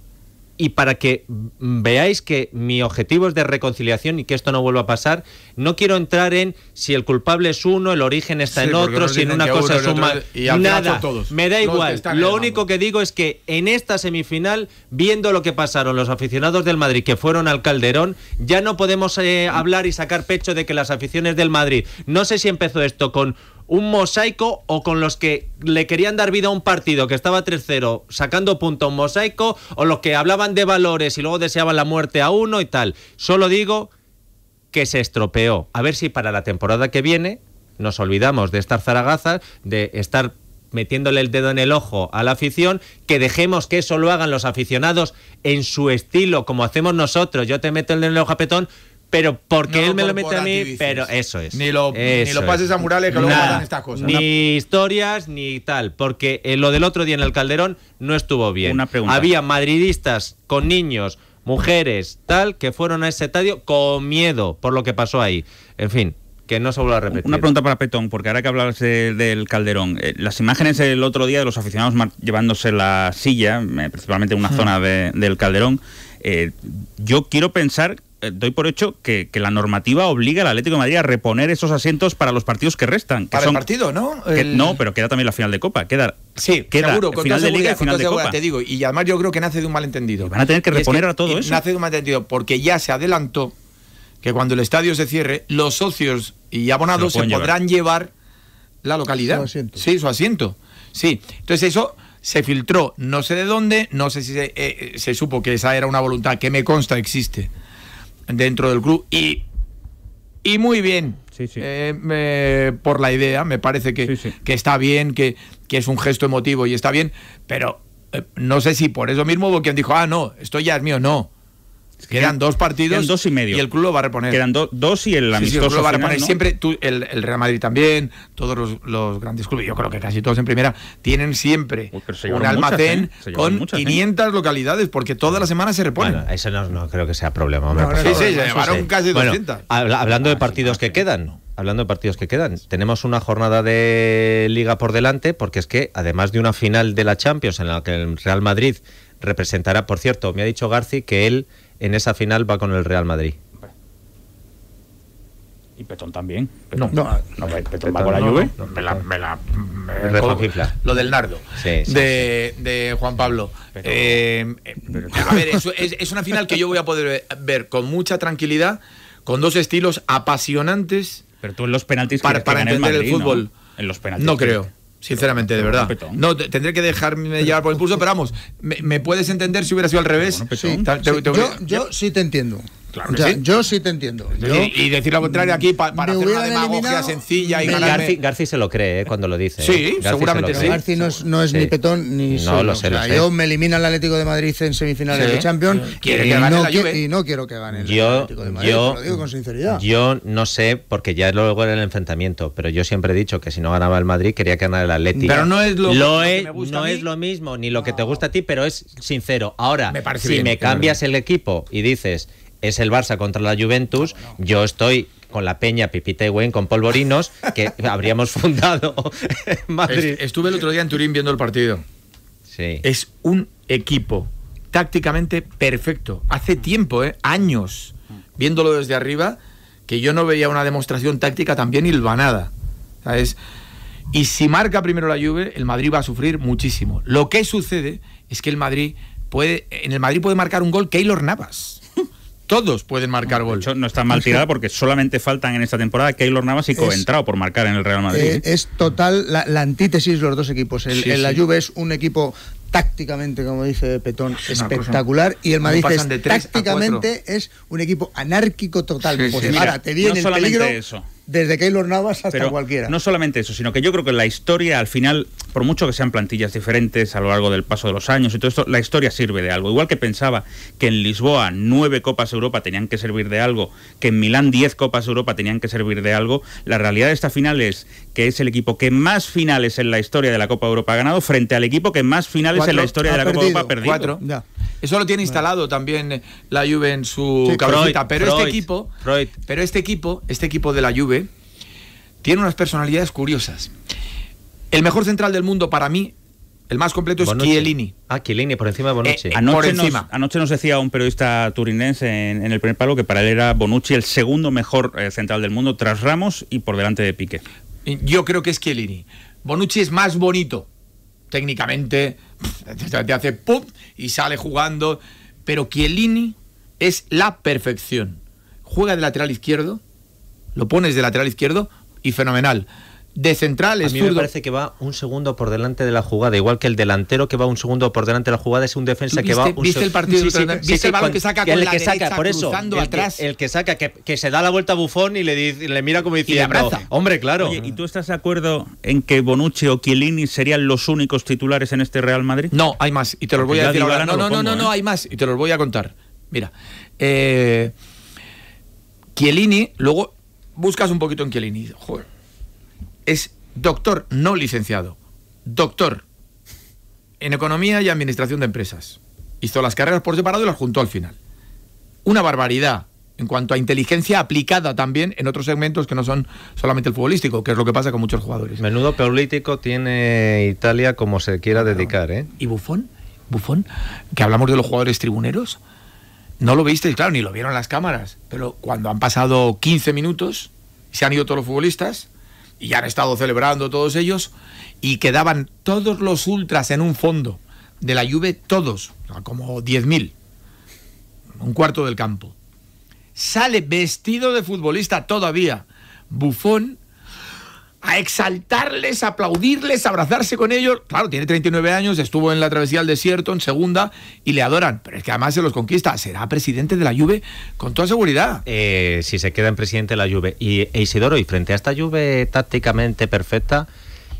Y para que veáis que mi objetivo es de reconciliación y que esto no vuelva a pasar, no quiero entrar en si el culpable es uno, el origen está Sí, en porque otro, nos si en dicen una que cosa uno, es el un otro, mal... y al final Nada, son todos me da los que igual. están en Lo el único mando. que digo es que en esta semifinal, viendo lo que pasaron los aficionados del Madrid que fueron al Calderón, ya no podemos eh, hablar y sacar pecho de que las aficiones del Madrid... No sé si empezó esto con un mosaico o con los que le querían dar vida a un partido que estaba tres cero sacando punto a un mosaico, o los que hablaban de valores y luego deseaban la muerte a uno y tal. Solo digo que se estropeó. A ver si para la temporada que viene nos olvidamos de estar zaragazas, de estar metiéndole el dedo en el ojo a la afición, que dejemos que eso lo hagan los aficionados en su estilo, como hacemos nosotros. Yo te meto el dedo en el ojo a Petón, pero porque No, él me por- lo mete por a mí, antivices. pero eso es. Ni lo- ni eso lo pases es. a Murales, que luego Nada, matan estas cosas. Ni Una- historias, ni tal, porque eh, lo del otro día en el Calderón no estuvo bien. Una pregunta. Había madridistas con niños, mujeres, tal, que fueron a ese estadio con miedo por lo que pasó ahí. En fin, que no se vuelva a repetir. Una pregunta para Petón, porque ahora que hablas de- del Calderón, eh, las imágenes el otro día de los aficionados mar- llevándose la silla, eh, principalmente en una zona de- del Calderón, eh, yo quiero pensar, eh, doy por hecho, que, que la normativa obliga al Atlético de Madrid a reponer esos asientos para los partidos que restan. Que Para son, el partido, ¿no? que- El- no, pero queda también la final de Copa. Queda, Sí, queda seguro, con final toda de Liga y seguridad, con final toda de seguridad, Copa. te digo. Y además yo creo que nace de un malentendido. Y van a tener que Y es reponer a todo y eso. Nace de un malentendido, porque ya se adelantó que cuando el estadio se cierre, los socios y abonados Se se, lo pueden podrán llevar la localidad. Su asiento. Sí, su asiento. Sí. Entonces eso se filtró, no sé de dónde, no sé si se, eh, se supo que esa era una voluntad que me consta existe dentro del club. Y, y muy bien. Sí, sí. Eh, me- por la idea, me parece que, Sí, sí. que está bien, que, que es un gesto emotivo y está bien, pero eh, no sé si por eso mismo hubo quien dijo, ah, no, esto ya es mío, no. Quedan dos partidos quedan dos y medio. el club lo va a reponer. Quedan do- dos y el Sí, sí, el amistoso club lo va a final, reponer. ¿no? Siempre tú, el, el Real Madrid también, todos los, los grandes clubes, yo creo que casi todos en primera, tienen siempre Uy, pero se un llevaron almacén muchas, ¿eh? Se llevaron con muchas, ¿eh? quinientas localidades, porque todas las semanas se reponen. Bueno, eso no, no creo que sea problema. hombre, No, por no, sí, favor. sí, se eso llevaron sí. casi Bueno, doscientas. habla- hablando de partidos que quedan, hablando de partidos que quedan, tenemos una jornada de Liga por delante, porque es que además de una final de la Champions en la que el Real Madrid representará, por cierto, me ha dicho Garci que él en esa final va con el Real Madrid. Y Petón también. No, No, No, Petón Petón va con la no, Juve. No, me la, me la, me- El refanfifla. lo del Nardo Sí, sí, de, de Juan Pablo. Pero- Eh, eh, a ver, es, es- es una final que yo voy a poder ver con mucha tranquilidad, con dos estilos apasionantes. Pero tú en los penaltis Para- que- que para gane entender el Madrid, ¿no? fútbol. En los penaltis. No que- creo, sinceramente, de verdad. Petón. No, te- tendré que dejarme llevar por el impulso, pero vamos, me, me puedes entender si hubiera sido al revés. Bueno, Petón. Sí, Ta- te- sí, te- yo, yo sí te entiendo. Claro O que sea, sí. yo sí te entiendo. Yo- y, y decir lo contrario aquí pa- para me hacer una hubieran demagogia eliminado, sencilla y me- ganarme. Garci, Garci se lo cree eh, cuando lo dice. Sí, eh. Garci seguramente se lo sí. cree. Garci no es, no es Sí. ni Petón ni No, Solo. lo sé, O sea, lo sé. yo me elimina el Atlético de Madrid en semifinales Sí. de Champions Quiere y, que gane no la qui- Juve. y no quiero que gane el Yo, Atlético de Madrid, yo, te lo digo con sinceridad. yo no sé, porque ya luego era el enfrentamiento, pero yo siempre he dicho que si no ganaba el Madrid quería que ganara el Atlético. Pero no es lo- lo que es, me gusta no a mí. es lo mismo, ni lo que te gusta a ti, pero es sincero. Ahora, Me parece si bien, me es cambias el equipo y dices es el Barça contra la Juventus, yo estoy con la Peña, Pipita y Wayne con polvorinos que habríamos fundado en Madrid. Est- Estuve el otro día en Turín viendo el partido. Sí. Es un equipo tácticamente perfecto. Hace tiempo, ¿eh? años, viéndolo desde arriba, que yo no veía una demostración táctica tan bien hilvanada, ¿sabes? Y si marca primero la Juve, el Madrid va a sufrir muchísimo. Lo que sucede es que el Madrid puede, en el Madrid puede marcar un gol Keylor Navas. Todos pueden marcar gol. De hecho, no está mal tirada porque solamente faltan en esta temporada Keylor Navas y Coentrao por marcar en el Real Madrid. Eh, es total la, la antítesis los dos equipos. El, Sí, el, la sí. Juve es un equipo tácticamente, como dice Petón, Es una espectacular, cosa. y el Madrid ¿Cómo es pasan de tres a tácticamente es un equipo anárquico total. Sí, Pues sí. ahora Mira, te viene no el solamente peligro eso. desde Keylor Navas hasta Pero cualquiera. no solamente eso, sino que yo creo que la historia, al final, por mucho que sean plantillas diferentes a lo largo del paso de los años y todo esto, la historia sirve de algo. Igual que pensaba que en Lisboa nueve Copas Europa tenían que servir de algo, que en Milán diez Copas Europa tenían que servir de algo, la realidad de esta final es que es el equipo que más finales en la historia de la Copa Europa ha ganado frente al equipo que más finales Cuatro. en la historia de Ha la Copa perdido. Europa ha perdido. Cuatro. Ya. Eso lo tiene instalado también la Juve en su Sí, cabecita. Freud, pero Freud, este equipo, Freud. pero este equipo, este equipo de la Juve tiene unas personalidades curiosas. El mejor central del mundo para mí, el más completo, es Bonucci. Chiellini. Ah, Chiellini, por encima de Bonucci. Eh, Anoche, por nos, encima. anoche nos decía un periodista turinense en, en el primer palo que para él era Bonucci el segundo mejor eh, central del mundo tras Ramos y por delante de Piqué. Yo creo que es Chiellini. Bonucci es más bonito. Técnicamente, te hace pum y sale jugando. Pero Chiellini es la perfección. Juega de lateral izquierdo, lo pones de lateral izquierdo y fenomenal. De central A es mí me zurdo. parece que va un segundo por delante de la jugada, igual que el delantero que va un segundo por delante de la jugada es un defensa ¿Tú que va viste- un viste se- el partido Sí, sí, del otro día? sí, ¿Viste sí, el balón con- que saca el con que la saca, derecha, por eso, cruzando el atrás? Que, el que saca, que, que se da la vuelta a Buffon y le dice, le mira como diciendo, abraza. hombre, claro. Oye, ¿y tú estás de acuerdo en que Bonucci o Chiellini serían los únicos titulares en este Real Madrid? No, hay más. Y te los Porque voy a ya decir ahora. Dybala No, no no, lo no, no, pongo, no, ¿eh? hay más. Y te los voy a contar. Mira. Eh, Chiellini, luego buscas un poquito en Chiellini. Joder. Es doctor, no licenciado. Doctor en economía y administración de empresas. Hizo las carreras por separado y las juntó al final. Una barbaridad en cuanto a inteligencia aplicada también en otros segmentos que no son solamente el futbolístico, que es lo que pasa con muchos jugadores. Menudo político tiene Italia como se quiera dedicar, ¿eh? ¿Y Buffon? ¿Buffon? Que hablamos de los jugadores tribuneros. No lo visteis, claro, ni lo vieron las cámaras. Pero cuando han pasado quince minutos, se han ido todos los futbolistas y ya han estado celebrando todos ellos y quedaban todos los ultras en un fondo de la Juve, todos, o sea, como diez mil, un cuarto del campo. Sale vestido de futbolista todavía Buffon a exaltarles, a aplaudirles, a abrazarse con ellos. Claro, tiene treinta y nueve años, estuvo en la travesía del desierto, en segunda, y le adoran. Pero es que además se los conquista. Será presidente de la Juve con toda seguridad. Eh, si se queda en presidente de la Juve. Y e Isidoro, y frente a esta Juve tácticamente perfecta,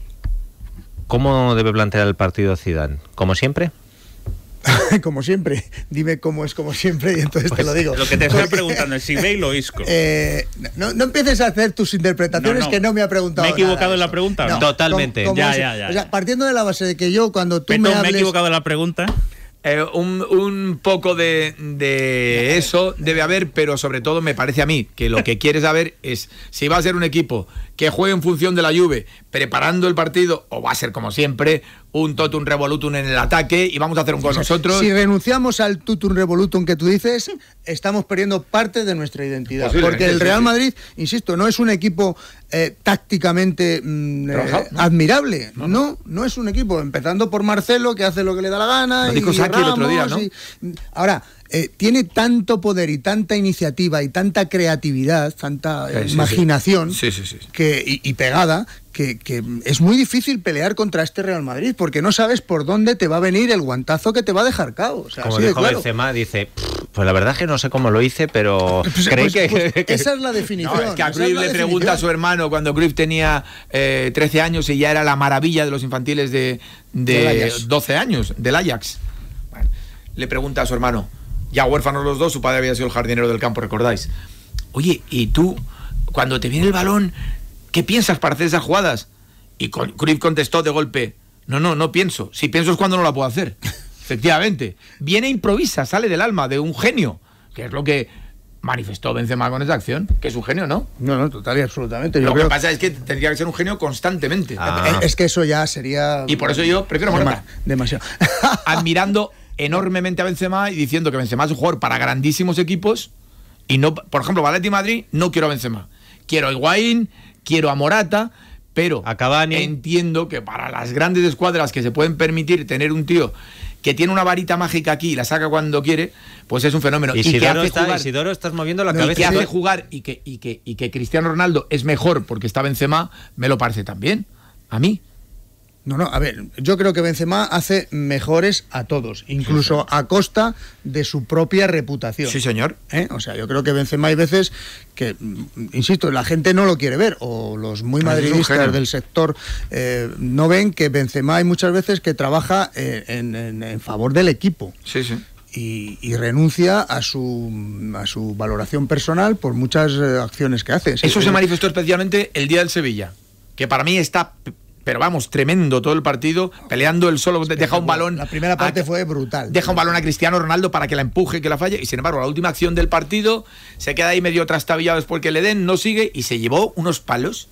¿cómo debe plantear el partido Zidane? ¿Como siempre? Como siempre, dime cómo es como siempre y entonces Pues te lo digo. Lo que te estoy Porque, preguntando es si Bale o Isco. eh, no, no empieces a hacer tus interpretaciones No, no. que no me ha preguntado. ¿Me he equivocado nada de en la eso. pregunta o no? Totalmente. Ya, si- ya, ya, O sea, ya. partiendo de la base de que yo cuando tú Petón, me me he hables... equivocado en la pregunta. Eh, un, un poco de, de eso debe haber, pero sobre todo me parece a mí que lo que quiere saber es si va a ser un equipo que juegue en función de la Juve, preparando el partido, o va a ser como siempre, un totum revolutum en el ataque y vamos a hacer un con nosotros. Si renunciamos al tutum revolutum que tú dices, estamos perdiendo parte de nuestra identidad. Posiblemente, Porque el sí, Real sí. Madrid, insisto, no es un equipo eh, tácticamente mm, eh, Trabajado, ¿no? admirable. No, no, no es un equipo. Empezando por Marcelo, que hace lo que le da la gana. Lo y dijo Saki el otro día, Ramos, ¿no? y- ahora, eh, tiene tanto poder y tanta iniciativa y tanta creatividad, tanta eh, Sí, sí, imaginación sí. Sí, sí, sí. Que, y, y pegada, que, que es muy difícil pelear contra este Real Madrid, porque no sabes por dónde te va a venir el guantazo que te va a dejar cao. O sea, Como así de dijo claro. Benzema, dice, pues la verdad es que no sé cómo lo hice, pero Pues- creí pues- que... pues que- esa es la definición. No, es que a esa es Cruyff la le pregunta a su definición. hermano cuando Cruyff tenía eh, trece años y ya era la maravilla de los infantiles de, de Del Ajax. doce años, del Ajax. Bueno, le pregunta a su hermano, ya huérfanos los dos, su padre había sido el jardinero del campo, recordáis. Oye, ¿y tú, cuando te viene el balón, qué piensas para hacer esas jugadas? Y con- Cruyff contestó de golpe, no, no, no pienso. Si pienso es cuando no la puedo hacer. Efectivamente. Viene e improvisa, sale del alma de un genio, que es lo que manifestó Benzema con esa acción, que es un genio, ¿no? No, no, total y absolutamente. Yo Lo creo- que pasa es que tendría que ser un genio constantemente. Ah. Es que eso ya sería... Y por eso yo prefiero Dema- Morata. demasiado. Admirando enormemente a Benzema y diciendo que Benzema es un jugador para grandísimos equipos Y no, por ejemplo, Atleti Madrid, no quiero a Benzema. Quiero a Higuaín, quiero a Morata, pero a Cavani. Entiendo que para las grandes escuadras que se pueden permitir tener un tío que tiene una varita mágica aquí y la saca cuando quiere, pues es un fenómeno. Isidoro, y que hace está, jugar, Isidoro estás moviendo la no, cabeza. y que hace jugar y que, y, que, y que Cristiano Ronaldo es mejor porque está Benzema, me lo parece también. A mí. No, no, a ver, yo creo que Benzema hace mejores a todos, incluso sí, sí. a costa de su propia reputación. Sí, señor. ¿Eh? O sea, yo creo que Benzema hay veces que, insisto, la gente no lo quiere ver, o los muy madridistas del sector eh, no ven que Benzema hay muchas veces que trabaja eh, en, en, en favor del equipo. Sí, sí. Y, y renuncia a su a su valoración personal por muchas eh, acciones que hace. Eso se manifestó especialmente el día del Sevilla, que para mí está... Pero vamos, tremendo todo el partido, peleando el solo, deja un balón. La primera parte a, fue brutal. Deja un balón a Cristiano Ronaldo para que la empuje, que la falle. Y sin embargo, la última acción del partido se queda ahí medio trastabillado después que le den, no sigue y se llevó unos palos.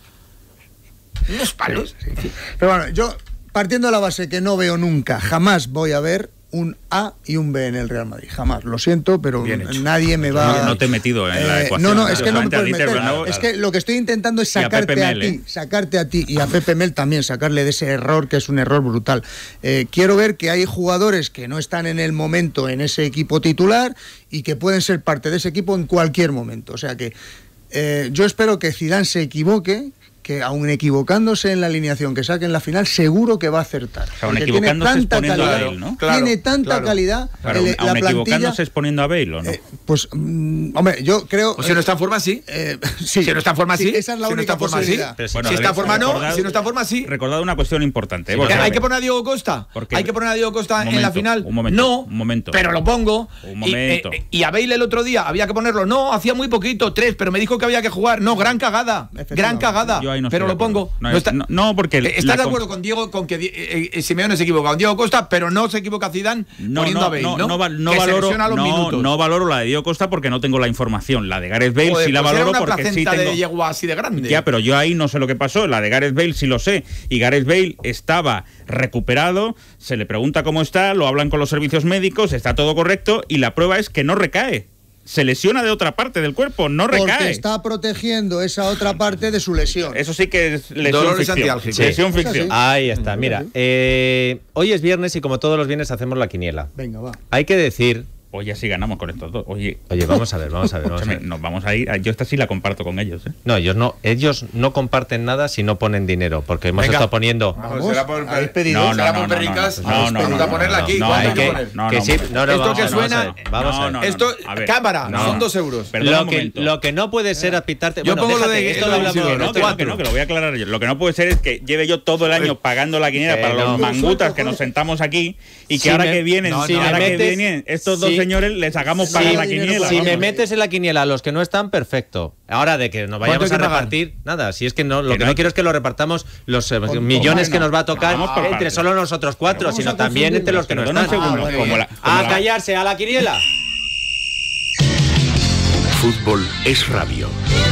unos palos. Sí, sí. Pero bueno, yo partiendo de la base que no veo nunca, jamás voy a ver un A y un B en el Real Madrid, jamás, lo siento, pero nadie me va... No, no te he metido en eh, la ecuación. No, no, es que no me puedes meter, Bernabéu, es que lo que estoy intentando es sacarte a, a ti, sacarte a ti y a Pepe Mel también, sacarle de ese error que es un error brutal. Eh, quiero ver que hay jugadores que no están en el momento en ese equipo titular y que pueden ser parte de ese equipo en cualquier momento, o sea que eh, yo espero que Zidane se equivoque, que aun equivocándose en la alineación que saque en la final, seguro que va a acertar. O sea, aun equivocándose es poniendo a Bale, ¿no? Claro, tiene tanta claro. calidad. Claro, el, aun la equivocándose es poniendo a Bale, ¿o no? Eh, pues, mm, hombre, yo creo... Pues si no está en forma, sí. Eh, sí. Si no está en forma, sí. sí esa es la si única no está posibilidad. Forma, sí. Bueno, si está en forma, no. Recordad, si no está en forma, sí. Recordad una cuestión importante. Sí, porque hay que poner a Diego Costa. Hay que poner a Diego Costa momento, en la final. Un momento, no, un momento. Pero lo pongo. Un momento. Y, eh, y a Bale el otro día había que ponerlo. No, hacía muy poquito, tres, pero me dijo que había que jugar. No, gran cagada. Gran cagada. Pero lo pongo. No, está, no, no, porque... ¿Estás de acuerdo con Diego con que eh, eh, Simeone se equivoca con Diego Costa, pero no se equivoca Zidane no, poniendo no, a Bale, ¿no? No, no, no, que valoro, se los no, no valoro la de Diego Costa porque no tengo la información. La de Gareth Bale Joder, sí la pues valoro era una porque sí placenta tengo... de yegua así de grande. Ya, pero yo ahí no sé lo que pasó. La de Gareth Bale sí lo sé. Y Gareth Bale estaba recuperado, se le pregunta cómo está, lo hablan con los servicios médicos, está todo correcto y la prueba es que no recae. Se lesiona de otra parte del cuerpo, no recae. Porque está protegiendo esa otra parte de su lesión. Eso sí que es lesión ficción. Sí. Lesión ficción. Ahí está, mira. Eh, hoy es viernes y como todos los viernes hacemos la quiniela. Venga, va. Hay que decir... Oye, así ganamos con estos dos. Oye, Oye, vamos a ver, vamos a ver. Vamos a ver. Nos vamos a ir. Yo esta sí la comparto con ellos, ¿eh? No, ellos no, ellos no comparten nada si no ponen dinero, porque hemos Venga. estado poniendo. Vamos, será por ¿habéis pedido? No, no, será por perricas. No, no, no. no, ponerla aquí. No, hay que, no, que sí. No, no, esto vamos, que suena. Vamos a ver. Esto, cámara, son dos euros. Lo que, lo que no puede ser apitarte. Yo pongo lo de esto lo hablamos. No, que no, que lo voy a aclarar yo. Lo que no puede ser es que lleve yo todo el año pagando la quiniela para los mangutas que nos sentamos aquí y que ahora que vienen, ahora que vienen estos dos señores les hagamos pagar la quiniela. Si me metes en la quiniela a los que no están, perfecto. Ahora de que nos vayamos a repartir, nada, si es que no, lo que no quiero es que lo repartamos los eh, millones que nos va a tocar entre solo nosotros cuatro, sino también entre los que no están. A callarse, a la quiniela. Fútbol es radio.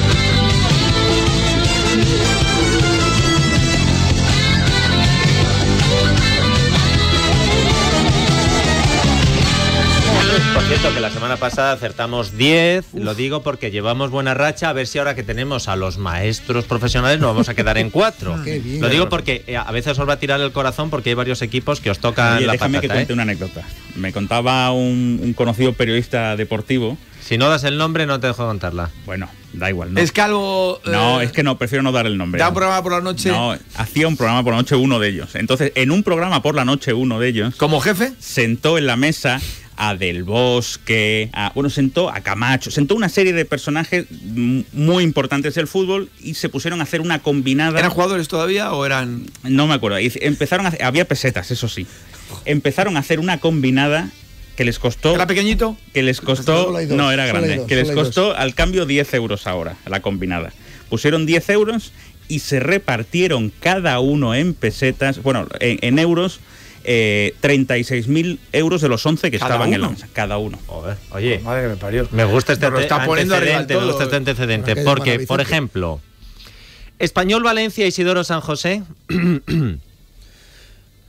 Por cierto, que la semana pasada acertamos diez, Uf. Lo digo porque llevamos buena racha, a ver si ahora que tenemos a los maestros profesionales nos vamos a quedar en cuatro. Bien, lo digo porque a veces os va a tirar el corazón porque hay varios equipos que os tocan Oye, la déjame patata, que cuente ¿eh? una anécdota. Me contaba un, un conocido periodista deportivo. Si no das el nombre, no te dejo contarla. Bueno, da igual. ¿no? Es que algo... Eh, no, es que no, prefiero no dar el nombre. ¿Da no. un programa por la noche? No, hacía un programa por la noche uno de ellos. Entonces, en un programa por la noche uno de ellos... ¿Como jefe? Sentó en la mesa a Del Bosque, a, bueno, sentó a Camacho, sentó una serie de personajes muy importantes del fútbol y se pusieron a hacer una combinada. ¿Eran jugadores todavía o eran...? No me acuerdo. Y empezaron a hacer, había pesetas, eso sí. Empezaron a hacer una combinada que les costó... ¿Era pequeñito? Que les costó... Dos, no, era grande. Dos, que les costó al cambio diez euros ahora, la combinada. Pusieron diez euros y se repartieron cada uno en pesetas, bueno, en, en euros... Eh, treinta y seis mil euros de los once que estaban uno? en la mesa, cada uno. Joder, oye, oh, madre que me parió. Me gusta este lo está poniendo antecedente, me gusta este antecedente porque, por ejemplo, Español Valencia, Isidoro San José. Pues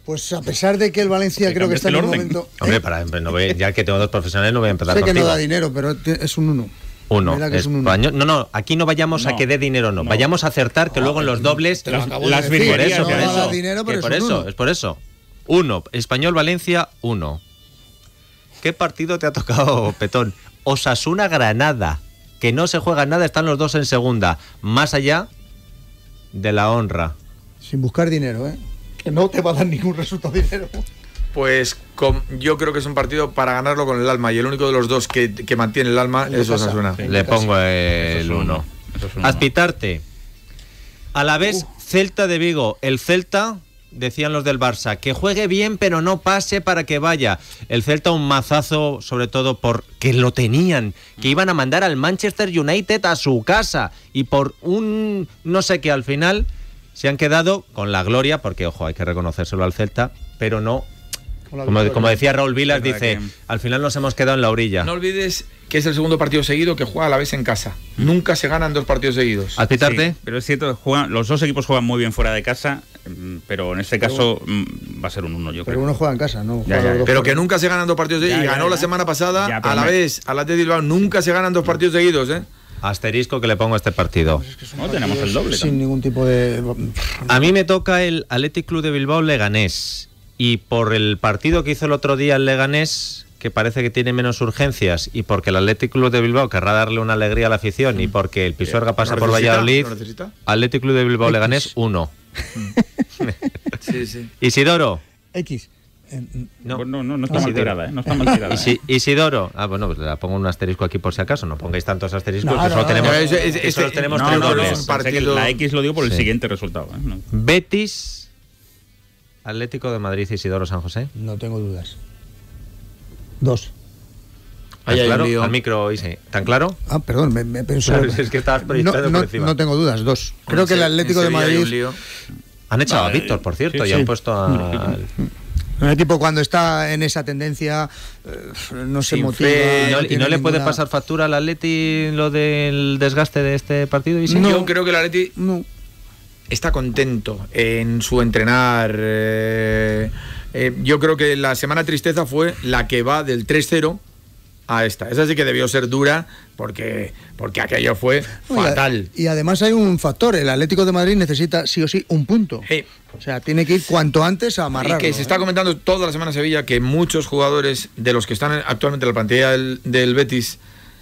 Pues a pesar de que el Valencia Que creo que está en un orden. momento... Hombre, para, no voy, ya que tengo dos profesionales, no voy a empezar Sé que contigo. no da dinero, pero es un uno. Uno. Mira que es un uno. Español- No, no, aquí no vayamos a No, que dé dinero, no. no. Vayamos a acertar que No, luego en los dobles. te lo las- acabo de las decir, Por virguerías eso, no por que va a dar eso. dinero, que pero por es un eso, uno. es por eso. Uno. Español Valencia, uno. ¿Qué partido te ha tocado, Petón? Osasuna Granada. Que no se juega nada, están los dos en segunda. Más allá de la honra. Sin buscar dinero, ¿eh? Que no te va a dar ningún resultado de dinero. Pues con- yo creo que es un partido para ganarlo con el alma y el único de los dos que, que mantiene el alma El de es casa. Osasuna. Sí. Le pongo Eso el es un uno. uno. Eso es un uno. Azpitarte. A la vez, Celta de Vigo. El Celta, decían los del Barça, que juegue bien pero no pase para que vaya. El Celta un mazazo, sobre todo porque lo tenían, que iban a mandar al Manchester United a su casa y por un no sé qué al final se han quedado con la gloria, porque ojo, hay que reconocérselo al Celta, pero no, como, como decía Raúl Vilas, Verdad dice, que- al final nos hemos quedado en la orilla. No olvides que es el segundo partido seguido que juega a la vez en casa. Nunca se ganan dos partidos seguidos. Azpitarte. Sí, pero es cierto, juegan, los dos equipos juegan muy bien fuera de casa, mm, pero en este caso mm, va a ser un uno, yo Pero creo. uno juega en casa, ¿no? Ya, Juega ya, los dos Pero fuera. que nunca se ganan dos partidos seguidos. Ya, Y ya, ganó ya. la semana pasada Ya, pero a la me- vez, a la de Bilbao. Nunca se ganan dos partidos seguidos, ¿eh? Asterisco que le pongo a este partido. No, tenemos el doble. Sin también. ningún tipo de... A mí me toca el Athletic Club de Bilbao Leganés. Y por el partido que hizo el otro día el Leganés, que parece que tiene menos urgencias, y porque el Athletic Club de Bilbao querrá darle una alegría a la afición, y porque el Pisuerga pasa ¿Lo por necesita? Valladolid, ¿Lo necesita? Athletic Club de Bilbao X. Leganés uno. Sí, sí. Isidoro. X. Eh, No. Pues no, no, no está mal Isidoro. tirada, ¿eh? No está mal tirada. Isi- ¿eh? Isidoro. Ah, bueno, pues le pongo un asterisco aquí por si acaso. No pongáis tantos asteriscos, No, que no, solo no, tenemos, no, es- es- que solo este- tenemos No, tres no, no, dobles. un pensé que partido- la X lo digo por el Sí. siguiente resultado. ¿eh? No. Betis. Atlético de Madrid, Isidoro, San José. no tengo dudas. Dos. Ahí ¿Tan hay un claro? lío. Al micro, Isi. ¿Tan claro? Ah, perdón, me, me pensó... Claro, es que estabas proyectando no, por no, encima. no tengo dudas, dos. Creo que el En Atlético de Sevilla hay un Madrid... lío. Han echado Vale. a Víctor, por cierto, Sí, y sí. han puesto a... Un equipo cuando está en esa tendencia eh, no se Sin motiva. fe, ¿Y no, y tiene no le puede ninguna- pasar factura al Atleti lo del desgaste de este partido? Isi? No. Yo creo que el Atleti No. está contento en su entrenar. eh, eh, yo creo que la semana tristeza fue la que va del tres cero a esta. Esa sí que debió ser dura porque, porque aquello fue No, y a- fatal. Y además hay un factor, el Atlético de Madrid necesita sí o sí un punto. Sí. O sea, tiene que ir cuanto antes a amarrarlo. Y que se está ¿eh? comentando toda la semana en Sevilla que muchos jugadores de los que están actualmente en la plantilla del, del Betis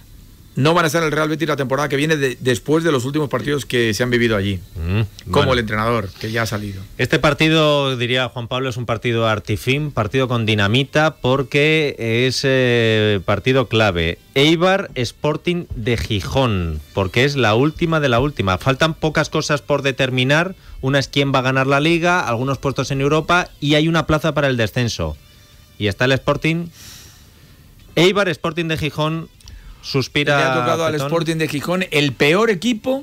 no van a estar en el Real Betis la temporada que viene de- después de los últimos partidos que se han vivido allí. Mm, Como bueno. el entrenador, que ya ha salido. Este partido, diría Juan Pablo, es un partido artifín, partido con dinamita, porque es eh, partido clave. Eibar Sporting de Gijón, porque es la última de la última. Faltan pocas cosas por determinar. Una es quién va a ganar la Liga, algunos puestos en Europa y hay una plaza para el descenso. Y está el Sporting. Eibar Sporting de Gijón suspira. Le ha tocado al Petón. Sporting de Gijón el peor equipo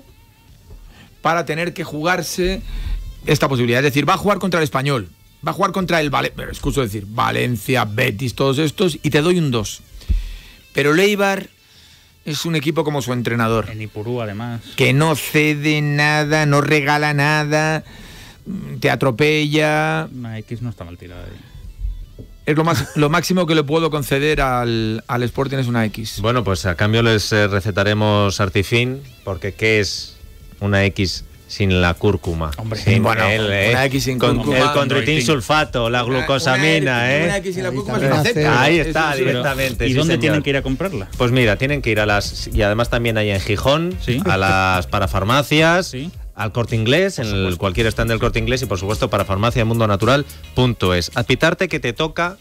para tener que jugarse esta posibilidad. Es decir, va a jugar contra el Español, va a jugar contra el Valencia, pero excuso decir, Valencia, Betis, todos estos, y te doy un dos. Pero el Eibar es un equipo como su entrenador, En Ipurú, además. que no cede nada, no regala nada, te atropella. Una X no está mal tirada. ¿eh? Es lo, más, lo máximo que le puedo conceder al, al Sporting es una X. Bueno, pues a cambio les eh, recetaremos Artifin, porque ¿qué es una X sin la cúrcuma? Hombre, sin bueno, el, eh, una X sin con cúrcuma. el condroitin Una- sulfato, la glucosamina, Una- ¿eh? Una X sin la Ahí cúrcuma es también una hace- Z. Ahí Eso está, es- directamente. ¿Y sí, dónde señor. tienen que ir a comprarla? Pues mira, tienen que ir a las... Y además también hay en Gijón, Sí. a las parafarmacias, Sí. al Corte Inglés, en el, cualquier stand del Corte Inglés y por supuesto para farmacia mundo natural punto es. Adpitarte que te toca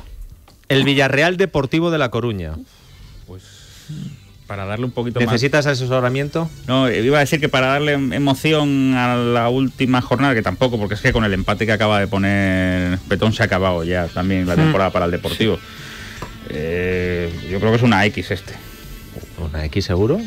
el Villarreal Deportivo de La Coruña. Pues para darle un poquito más. ¿Necesitas asesoramiento? No, iba a decir que para darle emoción a la última jornada, que tampoco, porque es que con el empate que acaba de poner Petón se ha acabado ya también la temporada para el Deportivo. Eh, yo creo que es una X este. ¿Una X seguro?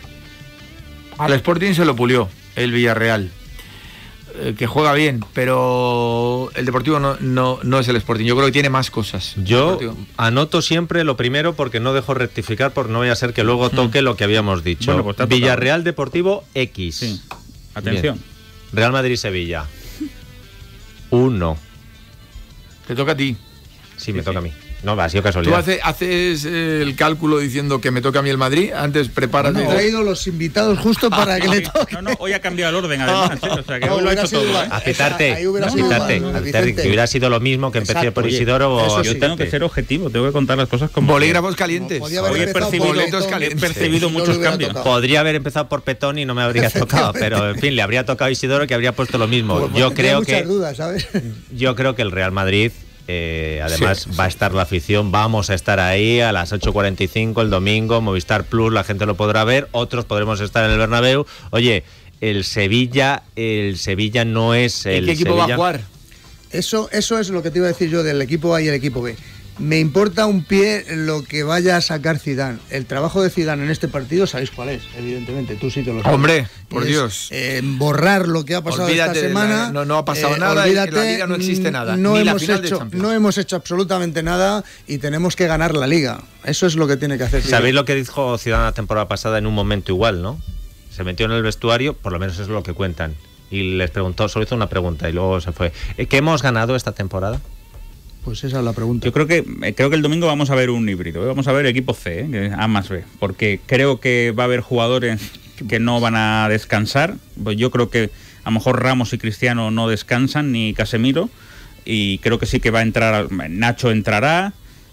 Al Sporting se lo pulió el Villarreal, eh, que juega bien, pero el Deportivo no, no, no es el Sporting. Yo creo que tiene más cosas. el Yo Deportivo. anoto siempre lo primero porque no dejo rectificar, porque no vaya a ser que luego toque lo que habíamos dicho. Bueno, pues te ha tocado. Villarreal Deportivo X. Sí. Atención. Bien. Real Madrid-Sevilla. Uno. Te toca a ti. Sí, me toca a mí. No, ha sido casualidad. ¿Tú hace, haces eh, el cálculo diciendo que me toca a mí el Madrid? Antes preparas... No, he traído los invitados justo para que le toque. No, no, hoy ha cambiado el orden, además. ¿eh? O sea, que No, hoy lo ha hubiera hecho sido todo. igual. ¿eh? A citarte, Ahí hubiera a sido citarte, igual, a a citarte, Vicente. que hubiera sido lo mismo que empecé Exacto, por oye, Isidoro o eso a sí. Yo tengo que Vicente. ser objetivo, tengo que contar las cosas como... Bolígrafos calientes. Podía haber Hoy he empezado percibido- por boletos Petón, calientes. he percibido y no le muchos hubiera cambios. tocado. Podría haber empezado por Petón y no me habría tocado, pero en fin, le habría tocado a Isidoro que habría puesto lo mismo. Pues, Yo tenía creo muchas que dudas, ¿sabes? yo creo que el Real Madrid eh, además Sí, va a estar la afición, vamos a estar ahí a las ocho cuarenta y cinco el domingo, Movistar Plus, la gente lo podrá ver, otros podremos estar en el Bernabéu. Oye, el Sevilla, el Sevilla no es el ¿En qué equipo Sevilla. va a jugar? Eso, eso es lo que te iba a decir yo del equipo A y el equipo B. Me importa un pie lo que vaya a sacar Zidane. El trabajo de Zidane en este partido, sabéis cuál es, evidentemente. Tú sí te lo sabes. Hombre, por Es, Dios. eh, borrar lo que ha pasado Olvídate esta de la- semana. no- no ha pasado eh, nada y en la olvídate, Liga no existe nada, No ni la hemos final de hecho, Champions. no hemos hecho absolutamente nada y tenemos que ganar la Liga. Eso es lo que tiene que hacer Zidane. ¿Sabéis lo que dijo Zidane la temporada pasada en un momento igual, no? Se metió en el vestuario, por lo menos es lo que cuentan, y les preguntó, solo hizo una pregunta y luego se fue. ¿Qué hemos ganado esta temporada? Pues esa es la pregunta. Yo creo que eh, creo que el domingo vamos a ver un híbrido, ¿eh? Vamos a ver equipo C, ¿eh? Que A más B, porque creo que va a haber jugadores que no van a descansar. Pues yo creo que a lo mejor Ramos y Cristiano no descansan, ni Casemiro, y creo que sí que va a entrar, Nacho entrará.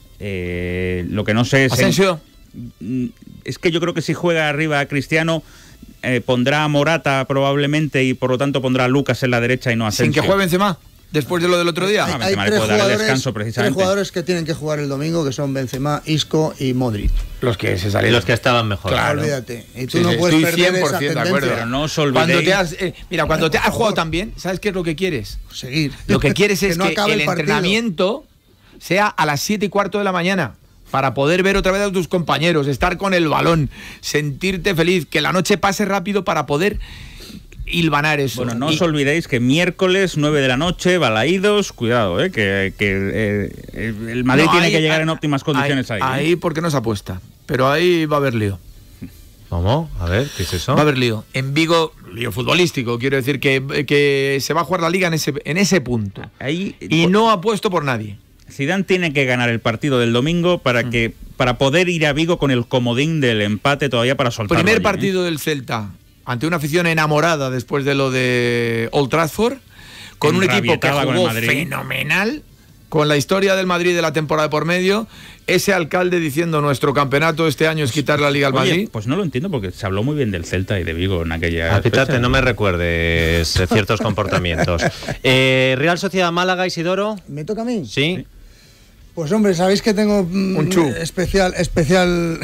Eh, lo que no sé es... Asensio. en- es que yo creo que si juega arriba Cristiano, eh, pondrá a Morata probablemente y por lo tanto pondrá a Lucas en la derecha y no a Sin Asensio. que juegue Benzema, después de lo del otro día. Hay- Hay, Benzema le tres, puede dar el jugadores, descanso, tres precisamente. jugadores que tienen que jugar el domingo, que son Benzema, Isco y Modric. Los que se Y salieron. los que estaban mejor. Claro. Olvídate. Y tú Sí, no sí, puedes estoy perder cien por esa ciento de tendencia. acuerdo. Pero no os olvidéis... Cuando te has, eh, mira, cuando te has jugado tan bien, ¿sabes qué es lo que quieres? Seguir. Lo que quieres es no que, acabe el, partido. entrenamiento sea a las siete y cuarto de la mañana para poder ver otra vez a tus compañeros, estar con el balón, sentirte feliz, que la noche pase rápido para poder hilvanar eso. Bueno, no Y- os olvidéis que miércoles, nueve de la noche, Balaídos, cuidado, eh, que, que eh, el Madrid No, tiene ahí- que llegar en óptimas condiciones ahí. Ahí, ¿eh? ahí porque no se apuesta, pero ahí va a haber lío. ¿Cómo? A ver, ¿qué es eso? Va a haber lío. En Vigo, lío futbolístico, quiero decir que, que se va a jugar la liga en ese, en ese punto. Ahí, Y no apuesto por nadie. Zidane tiene que ganar el partido del domingo para Mm. que para poder ir a Vigo con el comodín del empate todavía para soltarlo. Primer allí, ¿eh? partido del Celta ante una afición enamorada después de lo de Old Trafford, con un equipo que Enrabietada con el jugó Madrid. fenomenal, con la historia del Madrid de la temporada por medio, ese alcalde diciendo nuestro campeonato este año es quitar la Liga al Oye, Madrid. pues no lo entiendo porque se habló muy bien del Celta y de Vigo en aquella. Ah, quítate, fecha. no me recuerdes eh, ciertos comportamientos. Eh, Real Sociedad Málaga, Isidoro. ¿Me toca a mí? Sí. Pues hombre, sabéis que tengo mm, Un chu. especial, especial.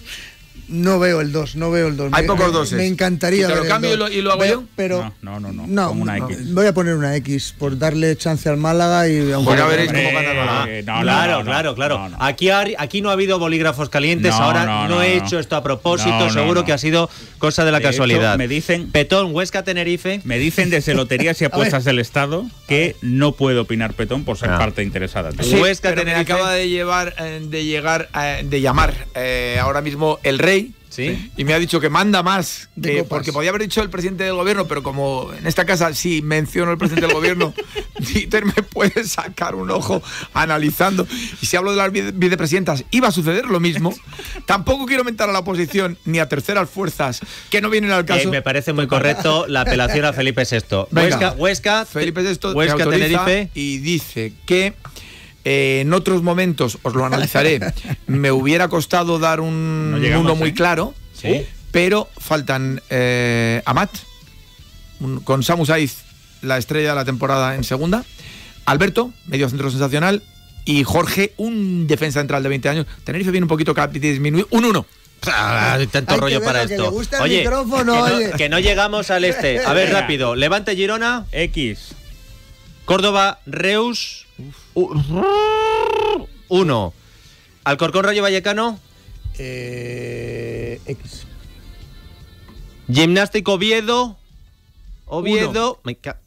No veo el dos, no veo el dos. Hay Me- pocos me- doses. Me encantaría ¿Y te lo ver el cambio y dos. lo- y lo hago Veo- yo? Pero No, no, no, no, con una X. Voy a poner una X por darle chance al Málaga y aunque Pues ya veréis Hombre, cómo gana el Málaga. eh, no, claro, no, no, claro, claro. no, no. Aquí, ha- aquí no ha habido bolígrafos calientes, No, ahora no, no, no, he no. hecho esto a propósito, No, no, seguro no. que ha sido cosa de la De hecho, casualidad. me dicen- Petón, Huesca, Tenerife. Me dicen desde Loterías y Apuestas del Estado que no puede opinar Petón por ser Ah. parte interesada. Sí. Huesca, pero me Tenerife. acaba de llevar, eh, de llegar, eh, de llamar eh, ahora mismo el rey. Sí. Y me ha dicho que manda más, De que- copas. porque podía haber dicho el presidente del gobierno, pero como en esta casa sí menciono el presidente del gobierno, Dieter me puede sacar un ojo analizando. Y si hablo de las vice- vicepresidentas, iba a suceder lo mismo. Tampoco quiero mentar a la oposición ni a terceras fuerzas que no vienen al Eh, caso. me parece muy correcto la apelación a Felipe sexto. Venga. Huesca, Huesca, Felipe sexto me Huesca, autoriza Tenerife. y dice que eh, en otros momentos, os lo analizaré, me hubiera costado dar un No llegamos, uno muy ¿eh? claro, Sí. pero faltan eh, Amat, un- con Samu Saiz, la estrella de la temporada en segunda, Alberto, medio centro sensacional, y Jorge, un defensa central de veinte años. Tenerife viene un poquito cap- disminuido, un uno. Ah, tanto Hay que rollo ver para lo que esto. le gusta el Oye, micrófono, que, oye. No, que no llegamos al este. A ver, Venga. rápido. Levante Girona, X. Córdoba, Reus, uno. Alcorcón, Rayo Vallecano, Eh, X. Gimnástico, Oviedo, Oviedo. Me ca-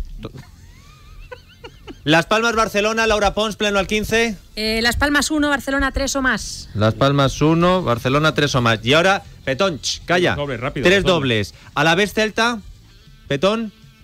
Las Palmas, Barcelona, Laura Pons, pleno al quince. Eh, Las Palmas uno, Barcelona tres o más. Las Palmas uno, Barcelona tres o más. Y ahora, Petón, ch, calla. Dobles, rápido, Tres dobles. dobles. A la vez Celta, Petón,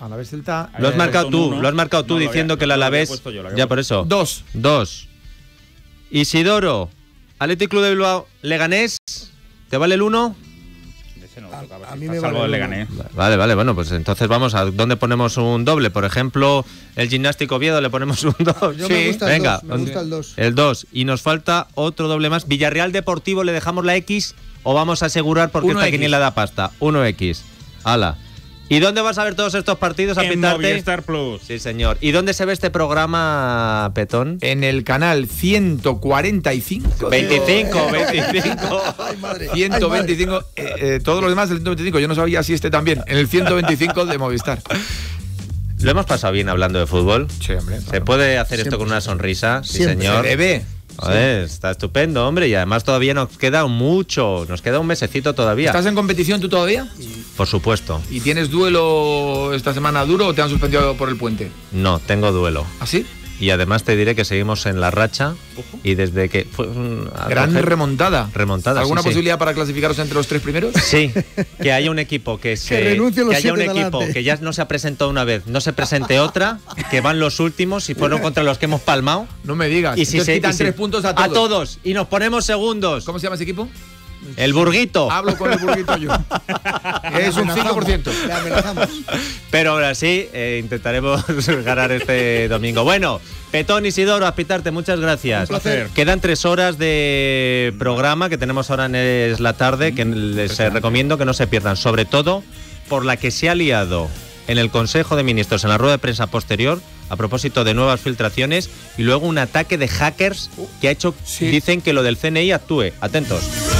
Alavés Celta. Lo has Eh, marcado un tú, uno. lo has marcado tú No, lo diciendo había- que el no, lo había Alavés. puesto yo, lo había Ya por puesto. eso. Dos. Dos. Isidoro, Athletic Club de Bilbao, Leganés. ¿Te vale el uno? Ese no lo A- tocaba, a si mí está me salvo vale el el uno. Leganés. Vale, vale, bueno, pues entonces vamos a dónde ponemos un doble. Por ejemplo, el Gimnástico Oviedo le ponemos un dos. Yo Sí, me gusta el venga, dos, me gusta el dos. El dos. Y nos falta otro doble más. Villarreal Deportivo, ¿le dejamos la X o vamos a asegurar porque uno esta equis. quiniela da pasta? uno equis. Hala. ¿Y dónde vas a ver todos estos partidos a En pintarte? Movistar Plus. Sí, señor. ¿Y dónde se ve este programa, Petón? En el canal ciento cuarenta y cinco. veinticinco, veinticinco. Ay, madre. ciento Ay, madre. veinticinco. eh, eh, todos los demás del ciento veinticinco. Yo no sabía si este también. En el ciento veinticinco de Movistar. ¿Lo hemos pasado bien hablando de fútbol? Sí, hombre. ¿Se puede hacer esto Siempre. con una sonrisa? Sí, Siempre. señor. Se debe. Joder, está estupendo, hombre. Y además todavía nos queda mucho. Nos queda un mesecito todavía. ¿Estás en competición tú todavía? Por supuesto. ¿Y tienes duelo esta semana duro o te han suspendido por el puente? No, tengo duelo. ¿Así? Y además te diré que seguimos en la racha. Y desde que fue un- a Gran coger- remontada. Remontada, ¿Alguna sí, sí. posibilidad para clasificaros entre los tres primeros? Sí, que haya un equipo que se renuncien los que haya un siete equipo delante. que ya no se ha presentado una vez, no se presente otra, que van los últimos y fueron contra los que hemos palmado. No me digas. Y si Entonces se quitan y si- tres puntos a todos. a todos y nos ponemos segundos. ¿Cómo se llama ese equipo? El Burguito. Hablo con el burguito yo. Es un cinco por ciento. Le amenazamos. Pero ahora sí, eh, intentaremos ganar este domingo. Bueno, Petón, Isidoro, Aspitarte, muchas gracias. Un placer. Quedan tres horas de programa que tenemos ahora en Es la Tarde, que les eh, recomiendo que no se pierdan, sobre todo por la que se ha liado en el Consejo de Ministros, en la rueda de prensa posterior, a propósito de nuevas filtraciones, y luego un ataque de hackers que ha hecho, Sí. dicen que lo del C N I actúe. Atentos.